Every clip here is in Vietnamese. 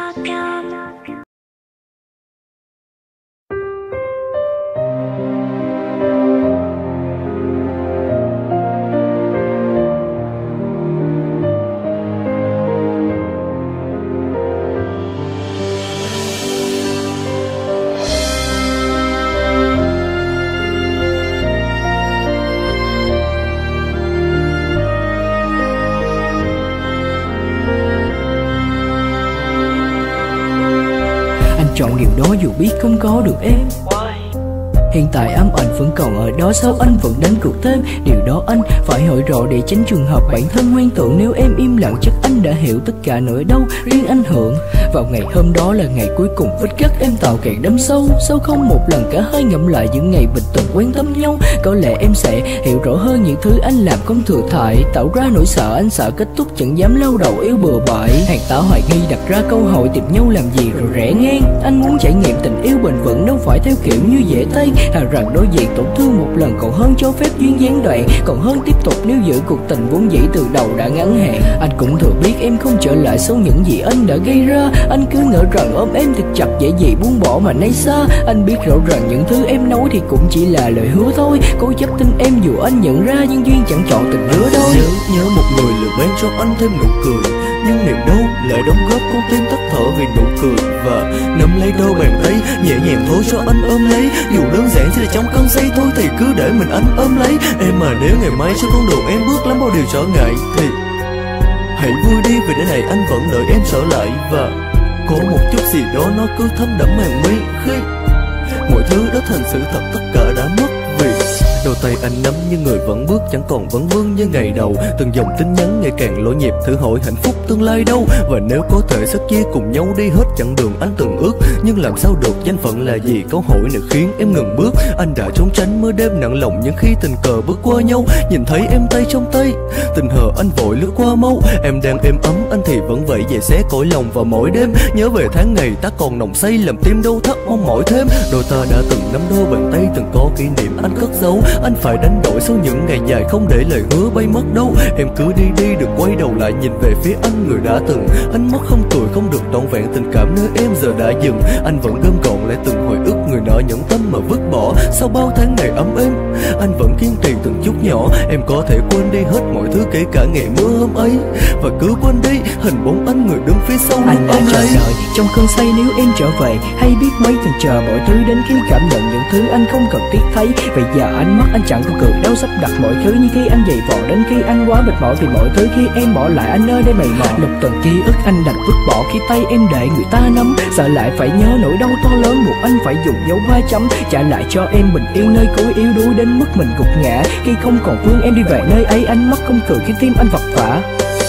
Chọn điều đó dù biết không có được em. Hiện tại ám ảnh vẫn còn ở đó, sao anh vẫn đánh cược thêm? Điều đó anh phải hỏi rõ để tránh trường hợp bản thân hoang tưởng. Nếu em im lặng chắc anh đã hiểu tất cả nỗi đau riêng anh hưởng. Vào ngày hôm đó là ngày cuối cùng vết cắt em tạo càng đâm sâu. Sao không một lần cả hai ngẫm lại những ngày mình từng quan tâm nhau? Có lẽ em sẽ hiểu rõ hơn những thứ anh làm không thừa thãi, tạo ra nỗi sợ anh sợ kết thúc chẳng dám lao đầu yêu bừa bãi. Hàng tá hoài nghi đặt ra câu hỏi tìm nhau làm gì rồi rẽ ngang. Anh muốn trải nghiệm tình yêu bền vững đâu phải theo kiểu như dễ tay. Thà rằng đối diện tổn thương một lần còn hơn cho phép duyên gián đoạn, còn hơn tiếp tục nếu giữ cuộc tình vốn dĩ từ đầu đã ngắn hạn. Anh cũng thừa biết em không trở lại sau những gì anh đã gây ra. Anh cứ ngỡ rằng ôm em thật chặt dễ gì buông bỏ mà nay xa. Anh biết rõ rằng những thứ em nói thì cũng chỉ là lời hứa thôi. Cố chấp tin em dù anh nhận ra nhưng duyên chẳng chọn tình lứa đôi. Nhớ một người lừa mang cho anh thêm nụ cười, nhưng niềm đau lại đóng góp con tim tắt thở vì nụ cười. Và nắm lấy đôi bàn tay nhẹ nhàng thôi cho anh ôm lấy. Dù đơn giản chỉ là trong cơn say thôi thì cứ để mình anh ôm lấy. Em mà nếu ngày mai trên con đường em bước lắm bao điều trở ngại thì hãy vui đi, vì để này anh vẫn đợi em trở lại. Và có một chút gì đó nó cứ thấm đẫm màn mi khi mọi thứ đã thành sự thật, tất cả đã mất. Vì đôi tay anh nắm như người vẫn bước, chẳng còn vấn vương như ngày đầu. Từng dòng tin nhắn ngày càng lỗi nhịp, thử hỏi hạnh phúc tương lai đâu. Và nếu có thể sẽ chia cùng nhau đi hết chặng đường anh từng ước. Nhưng làm sao được, danh phận là gì? Câu hỏi này khiến em ngừng bước. Anh đã trốn tránh mưa đêm nặng lòng, nhưng khi tình cờ bước qua nhau, nhìn thấy em tay trong tay, tình hờ anh vội lướt qua mau. Em đang êm ấm, anh thì vẫn vậy về xé cõi lòng. Và mỗi đêm nhớ về tháng ngày ta còn nồng say, làm tim đau thắt mong mỏi thêm. Đôi ta đã từng nắm đôi bàn tay, từng có kỷ niệm anh cất giấu. Anh phải đánh đổi sau những ngày dài, không để lời hứa bay mất đâu. Em cứ đi đi, đừng quay đầu lại nhìn về phía anh người đã từng. Anh mất không cười, không được trọn vẹn tình cảm nơi em giờ đã dừng. Anh vẫn gom gọn lại từng hồi ức người nọ nhẫn tâm mà vứt bỏ. Sau bao tháng ngày ấm êm, anh vẫn kiên trì từng chút nhỏ. Em có thể quên đi hết mọi thứ, kể cả ngày mưa hôm ấy. Và cứ quên đi hình bóng anh người đứng phía sau. Anh đã chờ đợi trong cơn say nếu em trở về, hay biết mấy từng chờ mọi thứ đến khi cảm nhận những thứ anh không cần thiết thấy. Vậy giờ anh mất anh chẳng có cười đâu, sắp đặt mọi thứ như khi anh dày vò. Đến khi anh quá mệt mỏi vì mọi thứ, khi em bỏ lại anh nơi đây mày mò. Lục từng ký ức anh đành vứt bỏ khi tay em để người ta nắm. Sợ lại phải nhớ nỗi đau to lớn buộc anh phải dùng dấu ba chấm trả lại cho em bình yên nơi cối yếu đuối đến mức mình gục ngã. Khi không còn phương em đi về nơi ấy, anh mất không cười khi tim anh vật vã.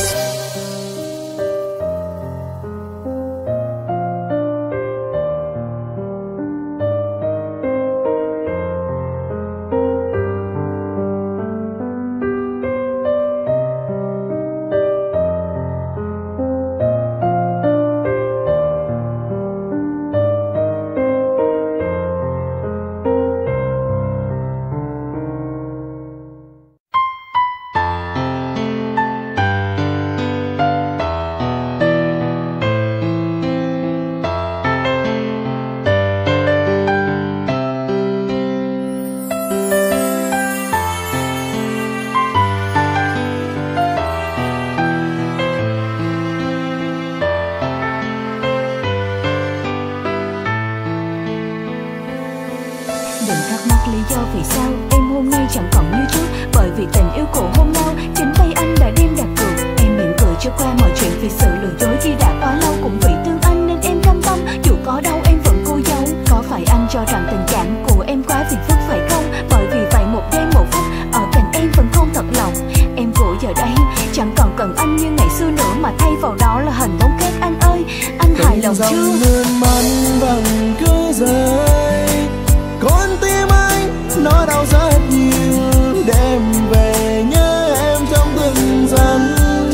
lý do vì sao em hôm nay chẳng còn như trước. Bởi vì tình yêu cũ hôm nào chính tay anh đã đem đặt cược. Em mỉm cười cho qua mọi chuyện vì sự lừa dối khi đã quá lâu. Cũng vì thương anh nên em cam tâm, dù có đau em vẫn cô dâu. Có phải anh cho rằng tình cảm của em quá phiền phức phải không? Bởi vì vậy một giây một phút ở cạnh em vẫn không thật lòng. Em của giờ đây chẳng còn cần anh như ngày xưa nữa, mà thay vào đó là hình bóng khác. Anh ơi, anh hài lòng chưa? Nước mắt vẫn cứ rơi, con tim anh nó đau rất nhiều. Đêm về nhớ em trong từng giây.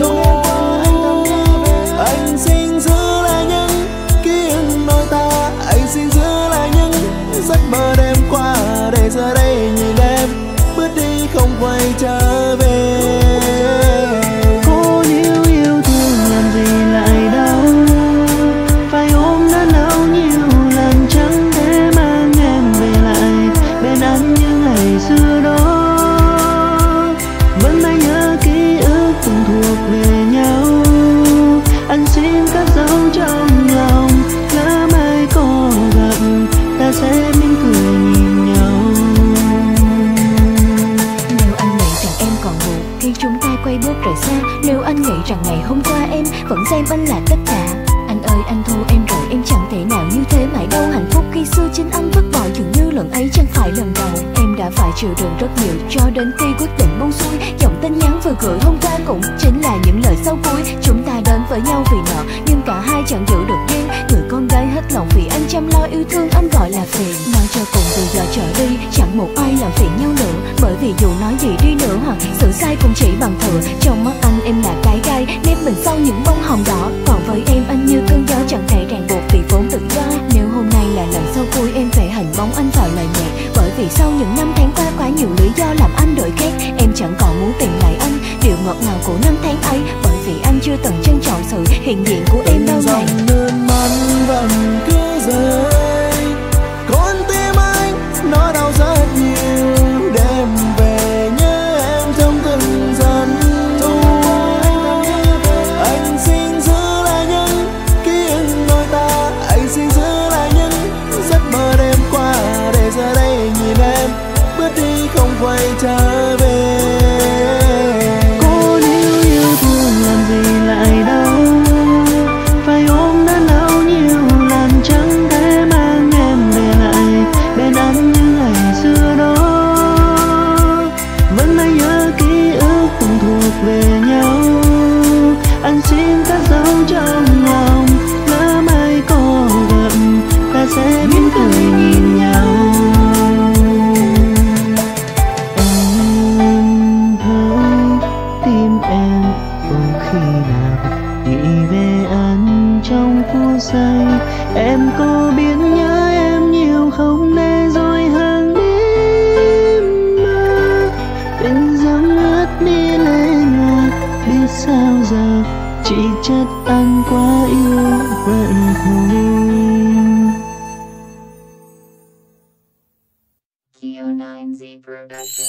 Anh xin giữ lại những ký ức đôi ta, anh xin giữ lại những giấc mơ đêm qua, để giờ đây nhìn em bước đi không quay trở về. Cô níu yêu thương làm gì lại đau, phải xem anh là tất cả. Anh ơi anh thua em rồi, em chẳng thể nào như thế mãi đâu. Hạnh phúc khi xưa chính anh vứt bỏ, dường như lần ấy chẳng phải lần đầu. Em đã phải chịu đựng rất nhiều cho đến khi quyết định buông xuôi. Dòng tin nhắn vừa gửi hôm qua cũng chính là những lời sau cuối. Chúng ta đến với nhau vì nợ, nhưng cả hai chẳng giữ được duyên. Người con gái hết lòng vì anh chăm lo yêu thương, anh gọi là phiền. Nói cho cùng từ giờ trở đi chẳng một ai làm phiền nhau nữa. Bởi vì dù nói gì đi nữa hoặc sự sai cũng chỉ bằng thừa. Trong mắt anh em là cái gai nếp mình sau những bông hồng đỏ. Còn với em anh như cơn gió chẳng thể ràng buộc vì vốn tự do. Nếu hôm nay là lần sau cuối em vẽ hình bóng anh vào lời nhạc. Bởi vì sau những năm tháng qua quá nhiều lý do làm anh đổi khác. Em chẳng còn muốn tìm lại anh điều ngọt ngào của năm tháng ấy. Bởi vì anh chưa từng trân trọng sự hiện diện của em đâu này. Dòng nước mắt vẫn cứ rơi, con tim anh nó đau rất nhiều. Đêm về nhớ em trong từng giây. Anh xin giữ lại những ký ức đôi ta, anh xin giữ lại những giấc mơ đêm qua. Để giờ đây nhìn em bước đi không quay trở về. Cô nếu yêu thương làm gì lại đau, phải ôm đớn đau nhiều làm chẳng thể mang em về lại bên anh như ngày xưa đó. Vẫn mãi nhớ ký ức không thuộc về nhau, anh xin cất giấu trong lòng. Lỡ mai có gặp ta sẽ mỉm cười nhìn nhau. Em thấy tim em không khi nào nghĩ về anh trong phút giây. Em có biết nhớ em nhiều không để rồi hàng đêm mơ tình dòng ướt đi lên nhạt. Biết sao giờ chỉ trách anh quá yêu vẫn thôi. Q9Z Production.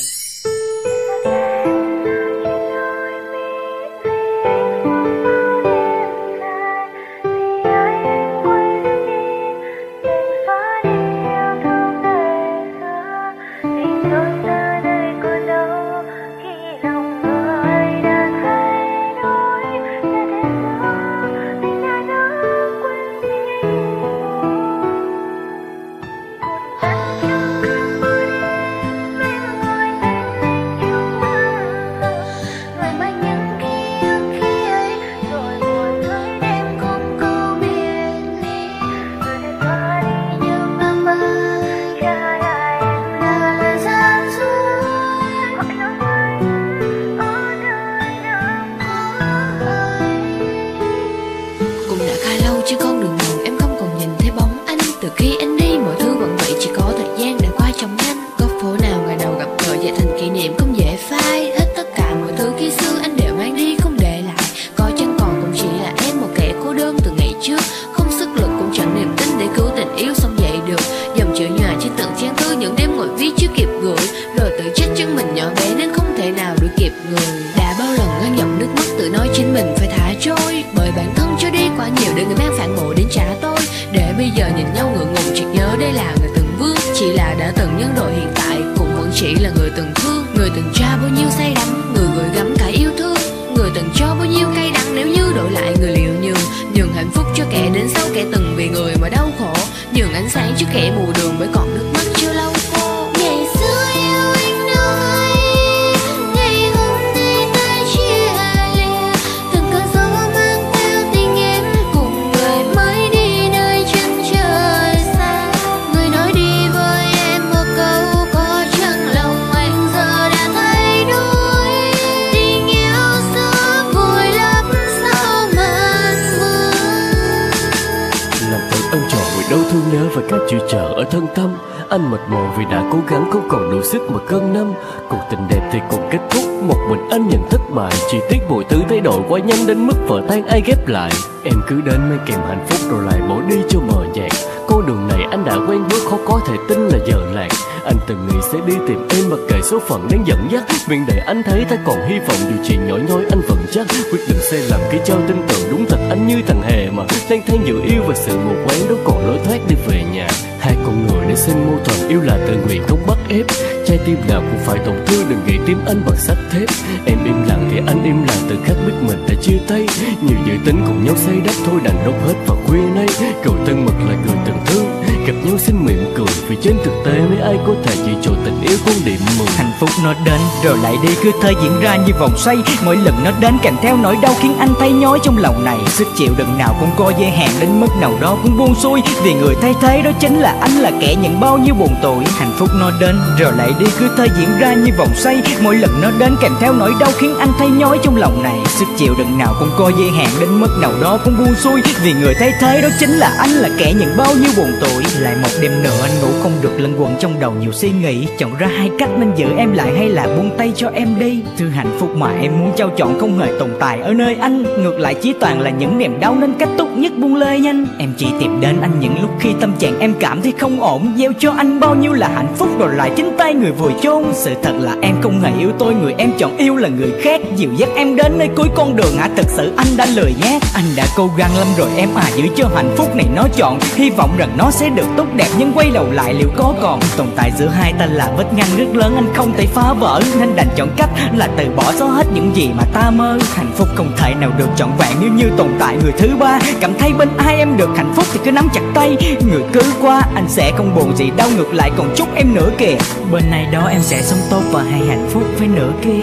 Và cả chưa chờ ở thân tâm, anh mệt mỏi vì đã cố gắng không còn đủ sức mà cân năm. Cuộc tình đẹp thì cũng kết thúc, một mình anh nhận thất bại. Chỉ tiếc mọi thứ thay đổi quá nhanh đến mức vỡ tan ai ghép lại. Em cứ đến mang kèm hạnh phúc rồi lại bỏ đi cho mờ nhạt. Con đường này anh đã quen bước, khó có thể tin là giờ lạc. Anh từng nghĩ sẽ đi tìm em mặc kệ số phận đang dẫn dắt. Miệng để anh thấy ta còn hy vọng, điều chuyện nhỏ nhoi anh vẫn chắc. Quyết định sai lầm khi cho tin tưởng, đúng thật anh như thằng hề mà lang thang giữa yêu và sự mù quáng, đâu còn lối thoát đi về nhà. Hai con người nên sinh mâu thuẫn, yêu là tự nguyện không bắt ép. Trái tim nào cũng phải tổn thương, đừng nghĩ tim anh bằng sắt thép. Em im lặng thì anh im lặng, từ khắc biết mình đã chia tay. Nhiều dự tính cùng nhau xây đắp thôi đành rốt hết vào khuya nay. Cầu thân mật là người từng thương, gặp nhau xin mỉm cười, vì trên thực tế mấy ai có thể chỉ trò tình yêu không điểm 10. Hạnh phúc nó đến rồi lại đi, cứ thế diễn ra như vòng xoay. Mỗi lần nó đến kèm theo nỗi đau khiến anh thấy nhói trong lòng này. Sức chịu đựng nào cũng có giới hạn, đến mức nào đó cũng buông xuôi, vì người thay thế đó chính là anh, là kẻ nhận bao nhiêu buồn tủi. Hạnh phúc nó đến rồi lại đi, cứ thế diễn ra như vòng xoay. Mỗi lần nó đến kèm theo nỗi đau khiến anh thấy nhói trong lòng này. Sức chịu đựng nào cũng có giới hạn, đến mức nào đó cũng buông xuôi, vì người thay thế đó chính là anh, là kẻ nhận bao nhiêu buồn tủi. Lại một đêm nữa anh ngủ không được, lân quẩn trong đầu nhiều suy nghĩ, chọn ra hai cách nên giữ em lại hay là buông tay cho em đi. Thứ hạnh phúc mà em muốn trao chọn không hề tồn tại ở nơi anh, ngược lại chỉ toàn là những niềm đau nên cách tốt nhất buông lơi nhanh. Em chỉ tìm đến anh những lúc khi tâm trạng em cảm thấy không ổn, gieo cho anh bao nhiêu là hạnh phúc rồi lại chính tay người vùi chôn. Sự thật là em không hề yêu tôi, người em chọn yêu là người khác, dìu dắt em đến nơi cuối con đường. Thực sự anh đã lười nhác, anh đã cố gắng lắm rồi em à, giữ cho hạnh phúc này nó chọn, hy vọng rằng nó sẽ được tốt đẹp, nhưng quay đầu lại liệu có còn tồn tại giữa hai ta là vết ngăn rất lớn, anh không thể phá vỡ nên đành chọn cách là từ bỏ, xóa hết những gì mà ta mơ. Hạnh phúc không thể nào được trọn vẹn nếu như tồn tại người thứ ba. Cảm thấy bên ai em được hạnh phúc thì cứ nắm chặt tay, người cứ qua anh sẽ không buồn gì đâu, ngược lại còn chúc em nữa kìa. Bên này đó em sẽ sống tốt và hay hạnh phúc với nửa kia.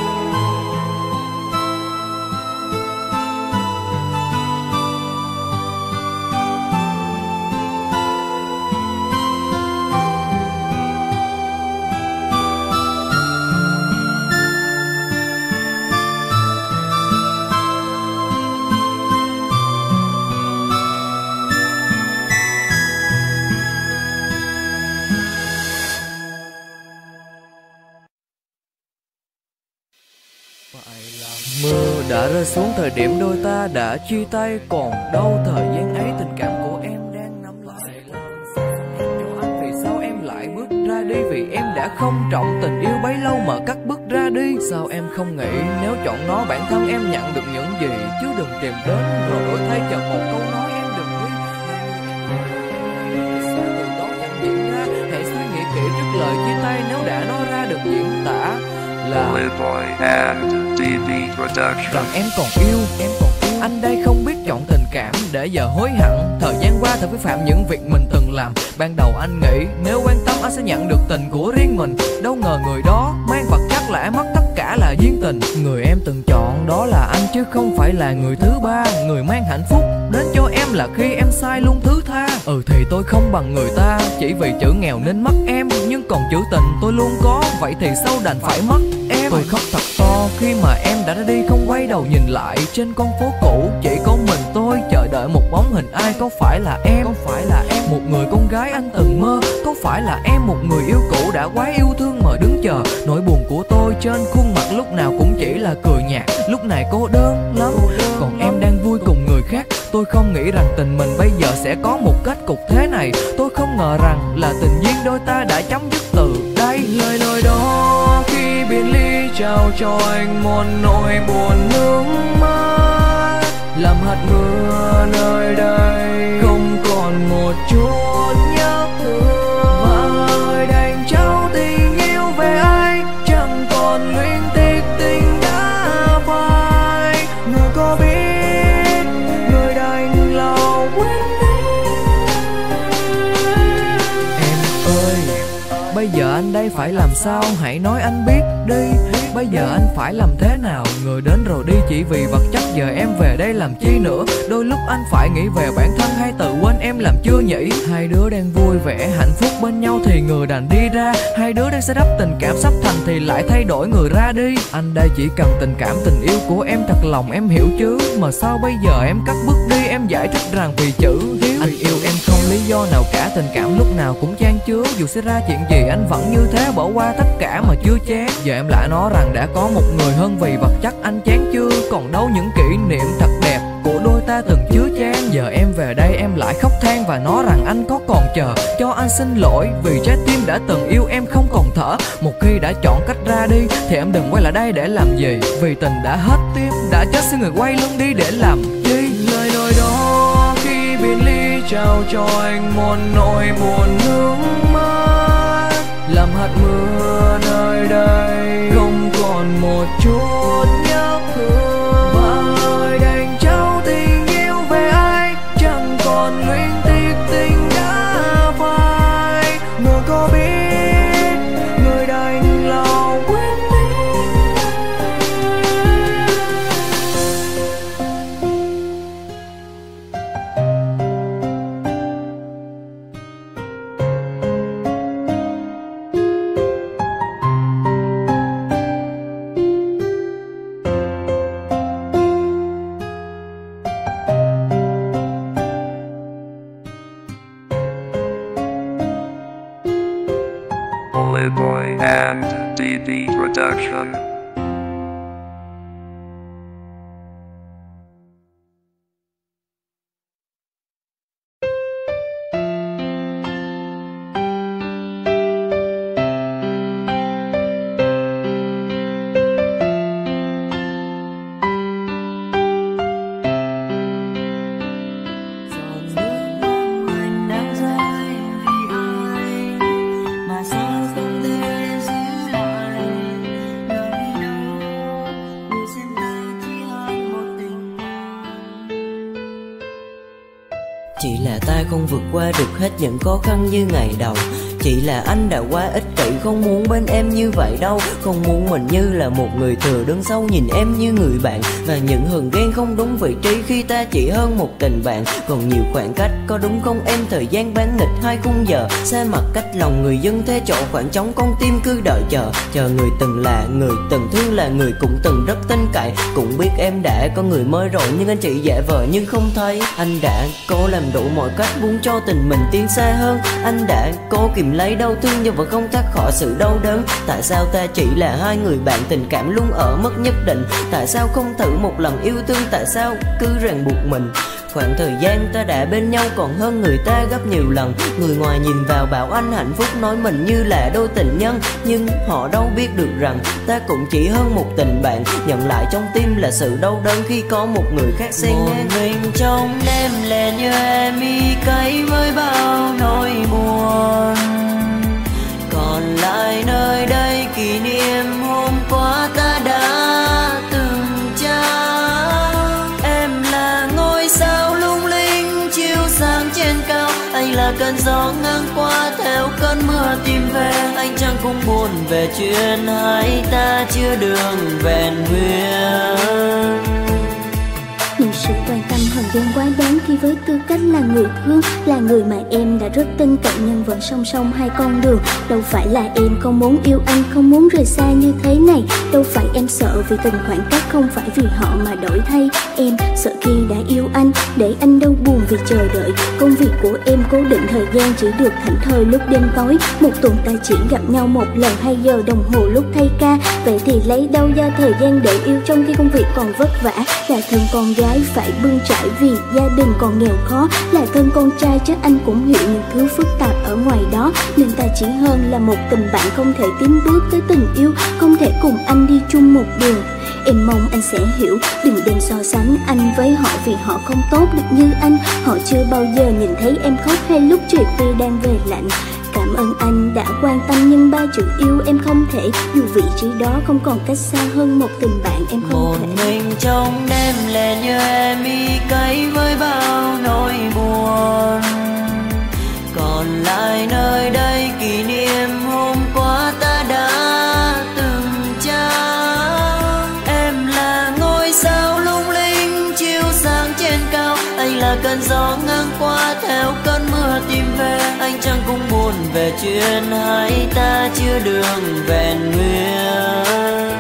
Mưa đã rơi xuống thời điểm đôi ta đã chia tay, còn đâu thời gian ấy tình cảm của em đang nắm lại. Cho anh vì sao em lại bước ra đi, vì em đã không trọng tình yêu bấy lâu mà cắt bước ra đi. Sao em không nghĩ nếu chọn nó bản thân em nhận được những gì, chứ đừng tìm đến rồi đổi thay chờ một câu nói em đừng đi. Sao từ đó nhận diễn ra, hãy suy nghĩ kỹ trước lời chia tay nếu đã nói ra được diễn tả là Playboy and DB Production. rằng em còn yêu, anh đây không biết chọn tình cảm để giờ hối hận. Thời gian qua thật vi phạm những việc mình từng làm. Ban đầu anh nghĩ nếu quan tâm anh sẽ nhận được tình của riêng mình, đâu ngờ người đó mang vật chất lại mất tất cả là duyên tình. Người em từng chọn đó là anh chứ không phải là người thứ ba. Người mang hạnh phúc đến cho em là khi em sai luôn thứ tha. Thì tôi không bằng người ta, chỉ vì chữ nghèo nên mất em, nhưng còn chữ tình tôi luôn có, vậy thì sao đành phải mất em. Tôi khóc thật to khi mà em đã ra đi không quay đầu nhìn lại. Trên con phố cũ chỉ có mình tôi chờ đợi một bóng hình ai, có phải là em? Một người con gái anh từng mơ, có phải là em? Một người yêu cũ đã quá yêu thương mà đứng chờ. Nỗi buồn của tôi trên khuôn mặt lúc nào cũng chỉ là cười nhạt, lúc này cô đơn lắm, còn em đang vui cùng người khác. Tôi không nghĩ rằng tình mình bây giờ sẽ có một kết cục thế này. Tôi không ngờ rằng là tình duyên đôi ta đã chấm dứt từ đây. Lời nói đó khi biệt ly trao cho anh một nỗi buồn nước mắt, làm hạt mưa nơi đây không còn một chút nhớ thương. Và đành trao tình yêu về anh, chẳng còn luyến tiếc tình đã phai. Người có biết người đành lòng quên đi. Em ơi, bây giờ anh đây phải làm sao, hãy nói anh biết đi. Bây giờ anh phải làm thế nào? Người đến rồi đi chỉ vì vật chất, giờ em về đây làm chi nữa? Đôi lúc anh phải nghĩ về bản thân hay tự quên em làm chưa nhỉ? Hai đứa đang vui vẻ hạnh phúc bên nhau thì người đành đi ra. Hai đứa đang xây đắp tình cảm sắp thành thì lại thay đổi người ra đi. Anh đây chỉ cần tình cảm tình yêu của em thật lòng em hiểu chứ, mà sao bây giờ em cắt bước đi? Em giải thích rằng vì chữ hiếu. Anh yêu em không lý do nào cả, tình cảm lúc nào cũng chan chứa. Dù xảy ra chuyện gì anh vẫn như thế, bỏ qua tất cả mà chưa chán. Giờ em lại nói rằng đã có một người hơn vì vật chất, anh chán chưa? Còn đâu những kỷ niệm thật đẹp của đôi ta từng chứa chan. Giờ em về đây em lại khóc than và nói rằng anh có còn chờ. Cho anh xin lỗi vì trái tim đã từng yêu em không còn thở. Một khi đã chọn cách ra đi thì em đừng quay lại đây để làm gì, vì tình đã hết tim đã chết xin người quay lưng đi để làm chi. Lời nói đó khi biệt ly trao cho anh một nỗi buồn nước mắt, làm hạt mưa nơi đây không còn một chút nhớ thương. and DB Production. Chỉ là ta không vượt qua được hết những khó khăn như ngày đầu. Chỉ là anh đã quá ích kỷ, không muốn bên em như vậy đâu. Không muốn mình như là một người thừa đứng sau nhìn em như người bạn. Và những hờn ghen không đúng vị trí khi ta chỉ hơn một tình bạn. Còn nhiều khoảng cách có đúng không em, thời gian bán nghịch 2 khung giờ. Xa mặt cách lòng người dân thế chỗ khoảng trống, con tim cứ đợi chờ. Chờ người từng là, người từng thương là người cũng từng rất tin cậy. Cũng biết em đã có người mới rồi nhưng anh chỉ giả vờ nhưng không thấy. Anh đã cố làm đủ mọi cách muốn cho tình mình tiến xa hơn. Anh đã cố kìm lấy đau thương nhưng vẫn không thoát khỏi sự đau đớn. Tại sao ta chỉ là hai người bạn, tình cảm luôn ở mức nhất định. Tại sao không thử một lần yêu thương, tại sao cứ ràng buộc mình. Khoảng thời gian ta đã bên nhau còn hơn người ta gấp nhiều lần. Người ngoài nhìn vào bảo anh hạnh phúc, nói mình như là đôi tình nhân. Nhưng họ đâu biết được rằng ta cũng chỉ hơn một tình bạn. Nhận lại trong tim là sự đau đớn khi có một người khác xen ngang. Một mình trong đêm lẻ như em y cay với bao nỗi buồn. Còn lại nơi đây kỷ niệm hôm qua ta đã từng trao. Em là ngôi sao lung linh chiếu sáng trên cao. Anh là cơn gió ngang qua theo cơn mưa tìm về. Anh chẳng cũng buồn về chuyện hai ta chưa đường vẹn nguyên. Nhưng sự quan tâm hờn ghen quá đáng khi với tư cách là người thương, là người mà em đã rất tin cậy nhưng vẫn song song hai con đường. Đâu phải là em không muốn yêu anh, không muốn rời xa như thế này. Đâu phải em sợ vì từng khoảng cách, không phải vì họ mà đổi thay. Em sợ khi đã yêu anh, để anh đau buồn vì chờ đợi. Công việc của em cố định thời gian chỉ được thảnh thơi lúc đêm tối. Một tuần ta chỉ gặp nhau một lần 2 giờ đồng hồ lúc thay ca. Vậy thì lấy đâu ra thời gian để yêu trong khi công việc còn vất vả. Là thân con gái phải bươn trải vì gia đình còn nghèo khó. Là thân con trai chắc anh cũng hiểu những thứ phức tạp ở ngoài đó. Nên ta chỉ hơn là một tình bạn, không thể tiến bước tới tình yêu, không thể cùng anh đi chung một đường. Em mong anh sẽ hiểu, đừng đem so sánh anh với họ vì họ không tốt được như anh. Họ chưa bao giờ nhìn thấy em khóc hay lúc trời khuya đang về lạnh. Cảm ơn anh đã quan tâm nhưng 3 chữ yêu em không thể. Dù vị trí đó không còn cách xa hơn một tình bạn em không thể. Một mình trong đêm lẻ như em y cay với bao nỗi buồn. Còn lại nơi đây kỷ niệm hôm qua ta đã từng trao. Em là ngôi sao lung linh chiếu sáng trên cao. Anh là cơn gió ngang qua theo cơn mưa tìm về. Anh chẳng cũng buồn về chuyện hai ta chưa đường vẹn nguyên.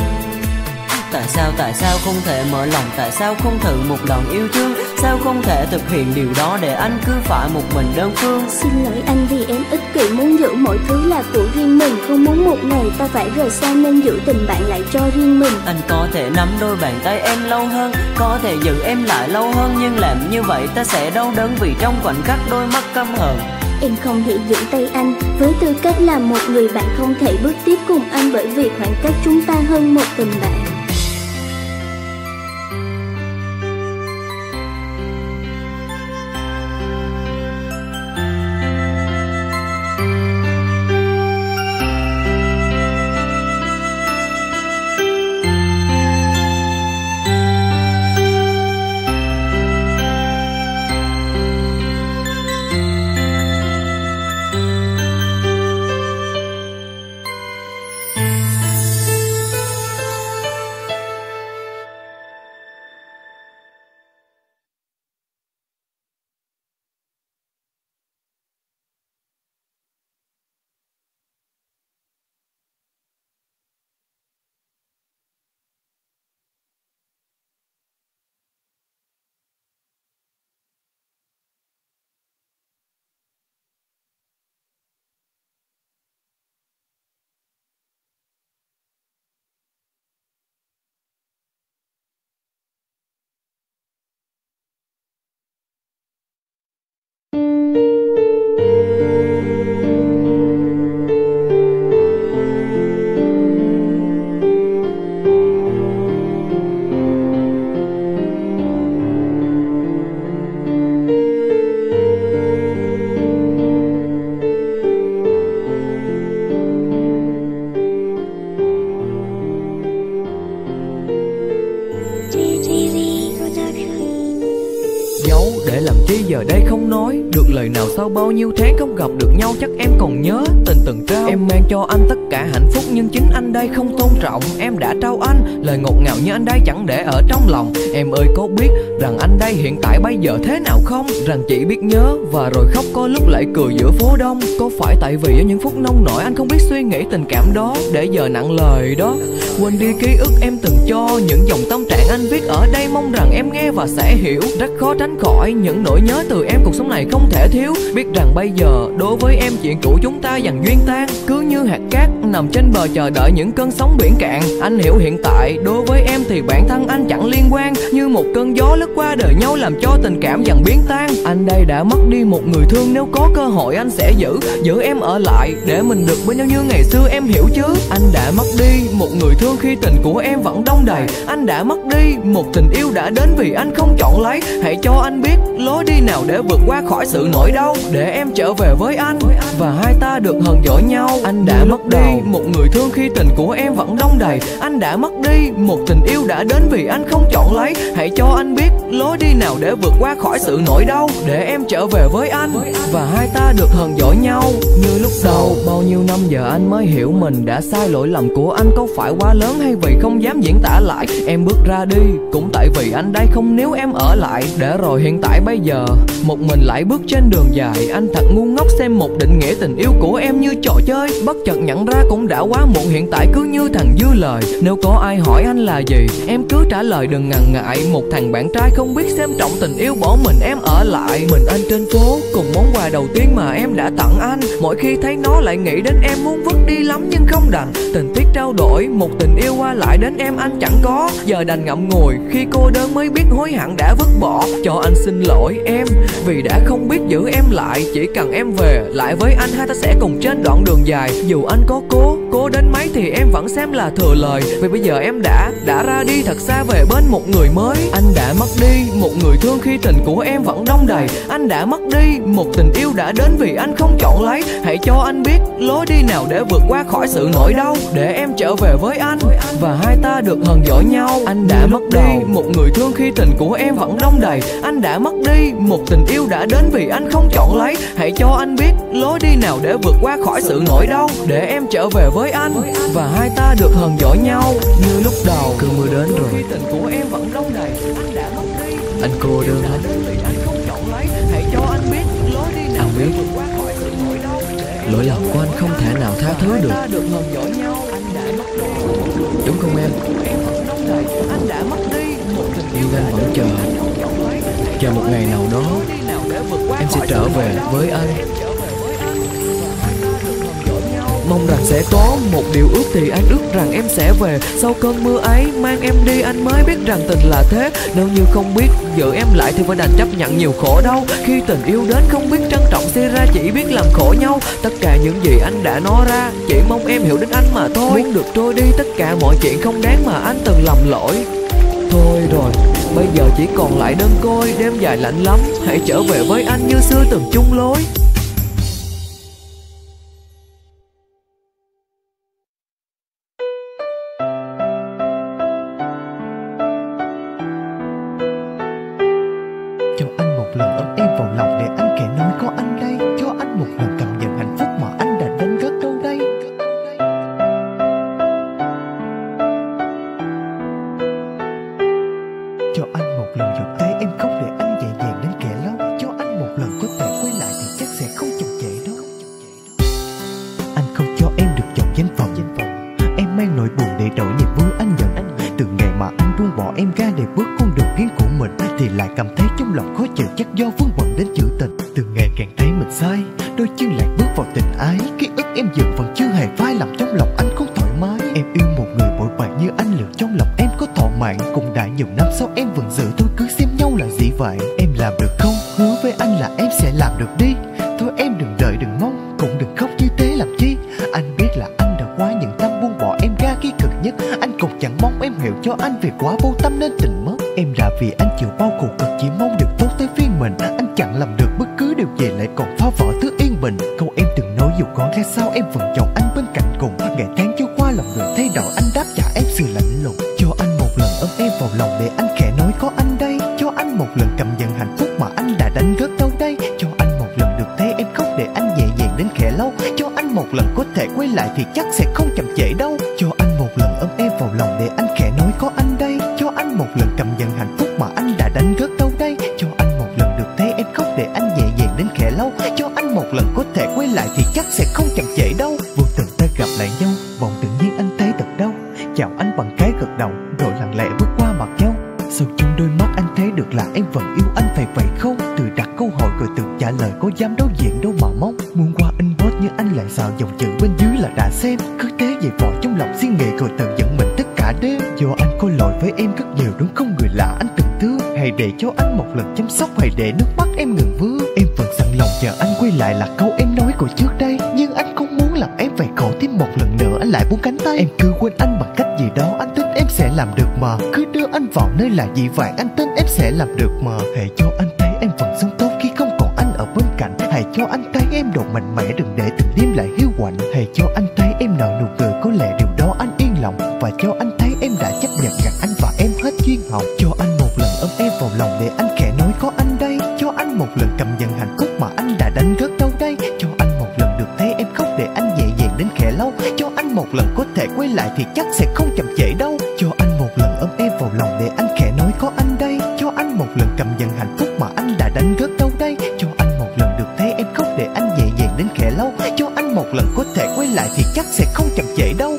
Tại sao không thể mở lòng, tại sao không thử một lần yêu thương. Sao không thể thực hiện điều đó để anh cứ phải một mình đơn phương. Xin lỗi anh vì em ích kỷ muốn giữ mọi thứ là của riêng mình. Không muốn một ngày ta phải rời xa nên giữ tình bạn lại cho riêng mình. Anh có thể nắm đôi bàn tay em lâu hơn, có thể giữ em lại lâu hơn. Nhưng làm như vậy ta sẽ đau đớn vì trong khoảnh khắc đôi mắt căm hờn. Em không thể giữ tay anh với tư cách là một người bạn, không thể bước tiếp cùng anh bởi vì khoảng cách chúng ta hơn một tình bạn. giấu, để làm chi giờ đây không nói được lời nào. Sau bao nhiêu tháng không gặp được nhau, chắc em còn nhớ tình từng trao. Em mang cho anh tất cả hạnh phúc, nhưng chính anh đây không tôn trọng. Em đã trao anh lời ngọt ngào, nhưng anh đây chẳng để ở trong lòng. Em ơi có biết rằng anh đây hiện tại bây giờ thế nào không? Rằng chỉ biết nhớ và rồi khóc, có lúc lại cười giữa phố đông. Có phải tại vì ở những phút nông nổi anh không biết suy nghĩ tình cảm đó, để giờ nặng lời đó. Quên đi ký ức em từng cho, những dòng tâm trạng anh viết ở đây, mong rằng em nghe và sẽ hiểu. Rất khó tránh khỏi những nỗi nhớ từ em, cuộc sống này không thể thiếu. Biết rằng bây giờ đối với em chuyện cũ chúng ta dần duyên tan, cứ như hạt cát nằm trên bờ chờ đợi những cơn sóng biển cạn. Anh hiểu hiện tại đối với em thì bản thân anh chẳng liên quan, như một cơn gió lướt qua đời nhau làm cho tình cảm dần biến tan. Anh đây đã mất đi một người thương, nếu có cơ hội anh sẽ giữ em ở lại, để mình được bên nhau như ngày xưa, em hiểu chứ. Anh đã mất đi một người thương khi tình của em vẫn đong đầy. Anh đã mất đi một tình yêu đã đến vì anh không chọn lấy. Hãy cho anh biết lối đi nào để vượt qua khỏi sự nỗi đau, để em trở về với anh và hai ta được hờn dỗi nhau. Anh đã mất đi một người thương khi tình của em vẫn đong đầy. Anh đã mất đi một tình yêu đã đến vì anh không chọn lấy. Hãy cho anh biết lối đi nào để vượt qua khỏi sự nỗi đau, để em trở về với anh và hai ta được hờn dỗi nhau như lúc đầu. Bao nhiêu năm giờ anh mới hiểu mình đã sai, lỗi lầm của anh có phải quá lớn hay vì không dám diễn tả lại. Em bước ra đi cũng tại vì anh đây không níu em ở lại, để rồi hiện tại bây giờ một mình lại bước trên đường dài. Anh thật ngu ngốc xem một định nghĩa tình yêu của em như trò chơi, bất chợt nhận ra cũng đã quá muộn. Hiện tại cứ như thằng dư lời, nếu có ai hỏi anh là gì em cứ trả lời đừng ngần ngại. Một thằng bạn trai không biết xem trọng tình yêu, bỏ mình em ở lại. Mình anh trên phố cùng món quà đầu tiên mà em đã tặng anh, mỗi khi thấy nó lại nghĩ đến em, muốn vứt đi lắm nhưng không đành. Tình tiết trao đổi một tình yêu qua lại đến em anh chẳng có, giờ đành ngậm ngùi khi cô đơn mới biết hối hận đã vứt bỏ. Cho anh xin lỗi em vì đã không biết giữ em lại, chỉ cần em về lại với anh hai ta sẽ cùng trên đoạn đường dài. Dù anh có cố đến mấy thì em vẫn xem là thừa lời, vì bây giờ em đã ra đi thật xa về bên một người mới. Anh đã mất đi một người thương khi tình của em vẫn đong đầy. Anh đã mất đi một tình yêu đã đến vì anh không chọn lấy. Hãy cho anh biết lối đi nào để vượt qua khỏi sự nỗi đau, để em trở về với anh và hai ta được hờn dỗi nhau. Anh đã mất đi một người thương khi tình của em vẫn đong đầy. Anh đã mất đi một tình yêu đã đến vì anh không chọn lấy. Hãy cho anh biết lối đi nào để vượt qua khỏi sự nỗi đau, để em trở về với anh và hai ta được hờn dỗi nhau như lúc đầu. Cơn mưa đến rồi, khi tình của em vẫn đong đầy. Anh đã mất đi anh cô đơn lắm. anh không chọn lấy. Hãy cho anh biết lối đi nào để vượt qua khỏi sự nỗi đau. Lỗi lầm của anh không thể nào tha thứ được, đúng không em? Nhưng anh vẫn chờ một ngày nào đó em sẽ trở về với anh. Mong rằng sẽ có một điều ước thì anh ước rằng em sẽ về sau cơn mưa ấy, mang em đi anh mới biết rằng tình là thế. Nếu như không biết giữ em lại thì phải đành chấp nhận nhiều khổ đau. Khi tình yêu đến không biết trân trọng, suy ra chỉ biết làm khổ nhau. Tất cả những gì anh đã nói ra chỉ mong em hiểu đến anh mà thôi. Muốn được trôi đi tất cả mọi chuyện không đáng mà anh từng lầm lỗi. Thôi rồi, bây giờ chỉ còn lại đơn côi, đêm dài lạnh lắm. Hãy trở về với anh như xưa từng chung lối. Cho anh một lần ôm em vào lòng để anh kể nói có anh đây. Cho anh một lần cảm nhận hạnh phúc mà anh đã đánh cất đâu đây. Cho anh một lần giật tay em khóc để anh nhẹ nhàng đến kẻ lâu. Cho anh một lần có thể quay lại thì chắc sẽ không chậm trễ đâu. Anh không cho em được chọn danh vọng. Em mang nỗi buồn để đổi niềm vui anh nhận. Từ ngày mà anh buông bỏ em ra để bước con đường riêng của mình, thì lại cảm thấy trong lòng khó chịu chắc do vướng bận đến chữ tình. Từ ngày càng thấy mình sai, đôi chân lại bước vào tình ái. Ký ức em dần vẫn chưa hề phai, làm trong lòng anh không thoải mái. Em yêu một người bội bạc như anh, liệu trong lòng em có thọ mạn. Cũng đã nhiều năm sau em vẫn giữ thôi, cứ xem nhau là gì vậy. Em làm được không? Hứa với anh là em sẽ làm được đi. Thôi em đừng đợi đừng mong, cũng đừng khóc như thế làm chi. Anh biết là anh đã qua những năm buông bỏ em ra khi cực nhất. Anh cũng chẳng mong em hiểu cho anh vì quá vô tâm nên tình mất. Em là vì anh chịu bao khổ cực chỉ mong được tốt tới phiên mình. Anh chẳng làm được bất cứ điều gì lại còn phá vỡ thứ yên bình. Câu em từng nói dù có ra sao em vẫn chọn anh bên cạnh cùng. Ngày tháng trôi qua lòng người thay đổi, anh đáp trả em sự lạnh lùng. Cho anh một lần ôm em vào lòng để anh khẽ nói có anh đây. Cho anh một lần cầm dần hạnh phúc mà anh đã đánh rớt đâu đây. Cho anh một lần được thấy em khóc để anh nhẹ nhàng đến khẽ lâu. Cho anh một lần có thể quay lại thì chắc sẽ không chậm trễ đâu. Cho anh một lần ôm em vào lòng để anh khẽ nói có anh đây. Cho anh một lần cầm dần hạnh phúc mà anh đã đánh rớt đâu đây. Cho anh một lần được thấy em khóc để anh nhẹ nhàng đến khẽ lâu. Cho anh một lần có thể quay lại thì chắc sẽ không chậm trễ đâu. Vô tình ta gặp lại nhau, bỗng tự nhiên anh thấy thật đau. Chào anh bằng cái gật đầu, rồi lặng lẽ bước qua mặt nhau. Sau trong đôi mắt anh thấy được là em vẫn yêu anh phải vậy không? Từ đặt câu hỏi rồi tự trả lời, có dám đối diện đâu mà mong. Muốn qua inbox nhưng anh lại sợ dòng chữ bên dưới là đã xem. Cứ thế vậy vội trong lòng suy nghĩ rồi tự giận mình tất cả đêm. Do anh có lỗi với em rất nhiều đúng không người lạ anh từng thương. Hãy để cho anh một lần chăm sóc, hãy để nước mắt em ngừng vương. Em vẫn sẵn lòng chờ anh quay lại là câu em nói của trước đây. Nhưng anh không muốn làm em phải khổ thêm một lần nữa, anh lại buông cánh tay. Em cứ quên anh bằng cách gì đó, anh tin em sẽ làm được mà. Cứ đưa anh vào nơi là gì vậy, anh tin em sẽ làm được mà. Hãy cho anh thấy em vẫn sống tốt khi không còn anh ở bên cạnh. Hãy cho anh thấy em độ mạnh mẽ, đừng để từng đêm lại hiu quạnh. Hãy cho anh thấy em nở nụ cười, có lẽ điều đó anh yên lòng. Và cho anh thấy em đã chấp nhận rằng anh và em hết duyên hồng. Cho anh một lần ôm em vào lòng để anh khẽ nói có anh đây. Cho anh một lần cầm dần hạnh phúc mà anh đã đánh rớt đâu đây. Cho anh một lần được thấy em khóc để anh nhẹ nhàng đến khẽ lâu. Cho anh một lần có thể quay lại thì chắc sẽ không chậm trễ đâu. Cho anh một lần ôm em vào lòng để anh khẽ nói có anh đây. Cho anh một lần cầm dần hạnh phúc mà anh đã đánh rớt đâu đây. Cho anh một lần được thấy em khóc để anh nhẹ nhàng đến khẽ lâu. Cho anh một lần có thể quay lại thì chắc sẽ không chậm trễ đâu.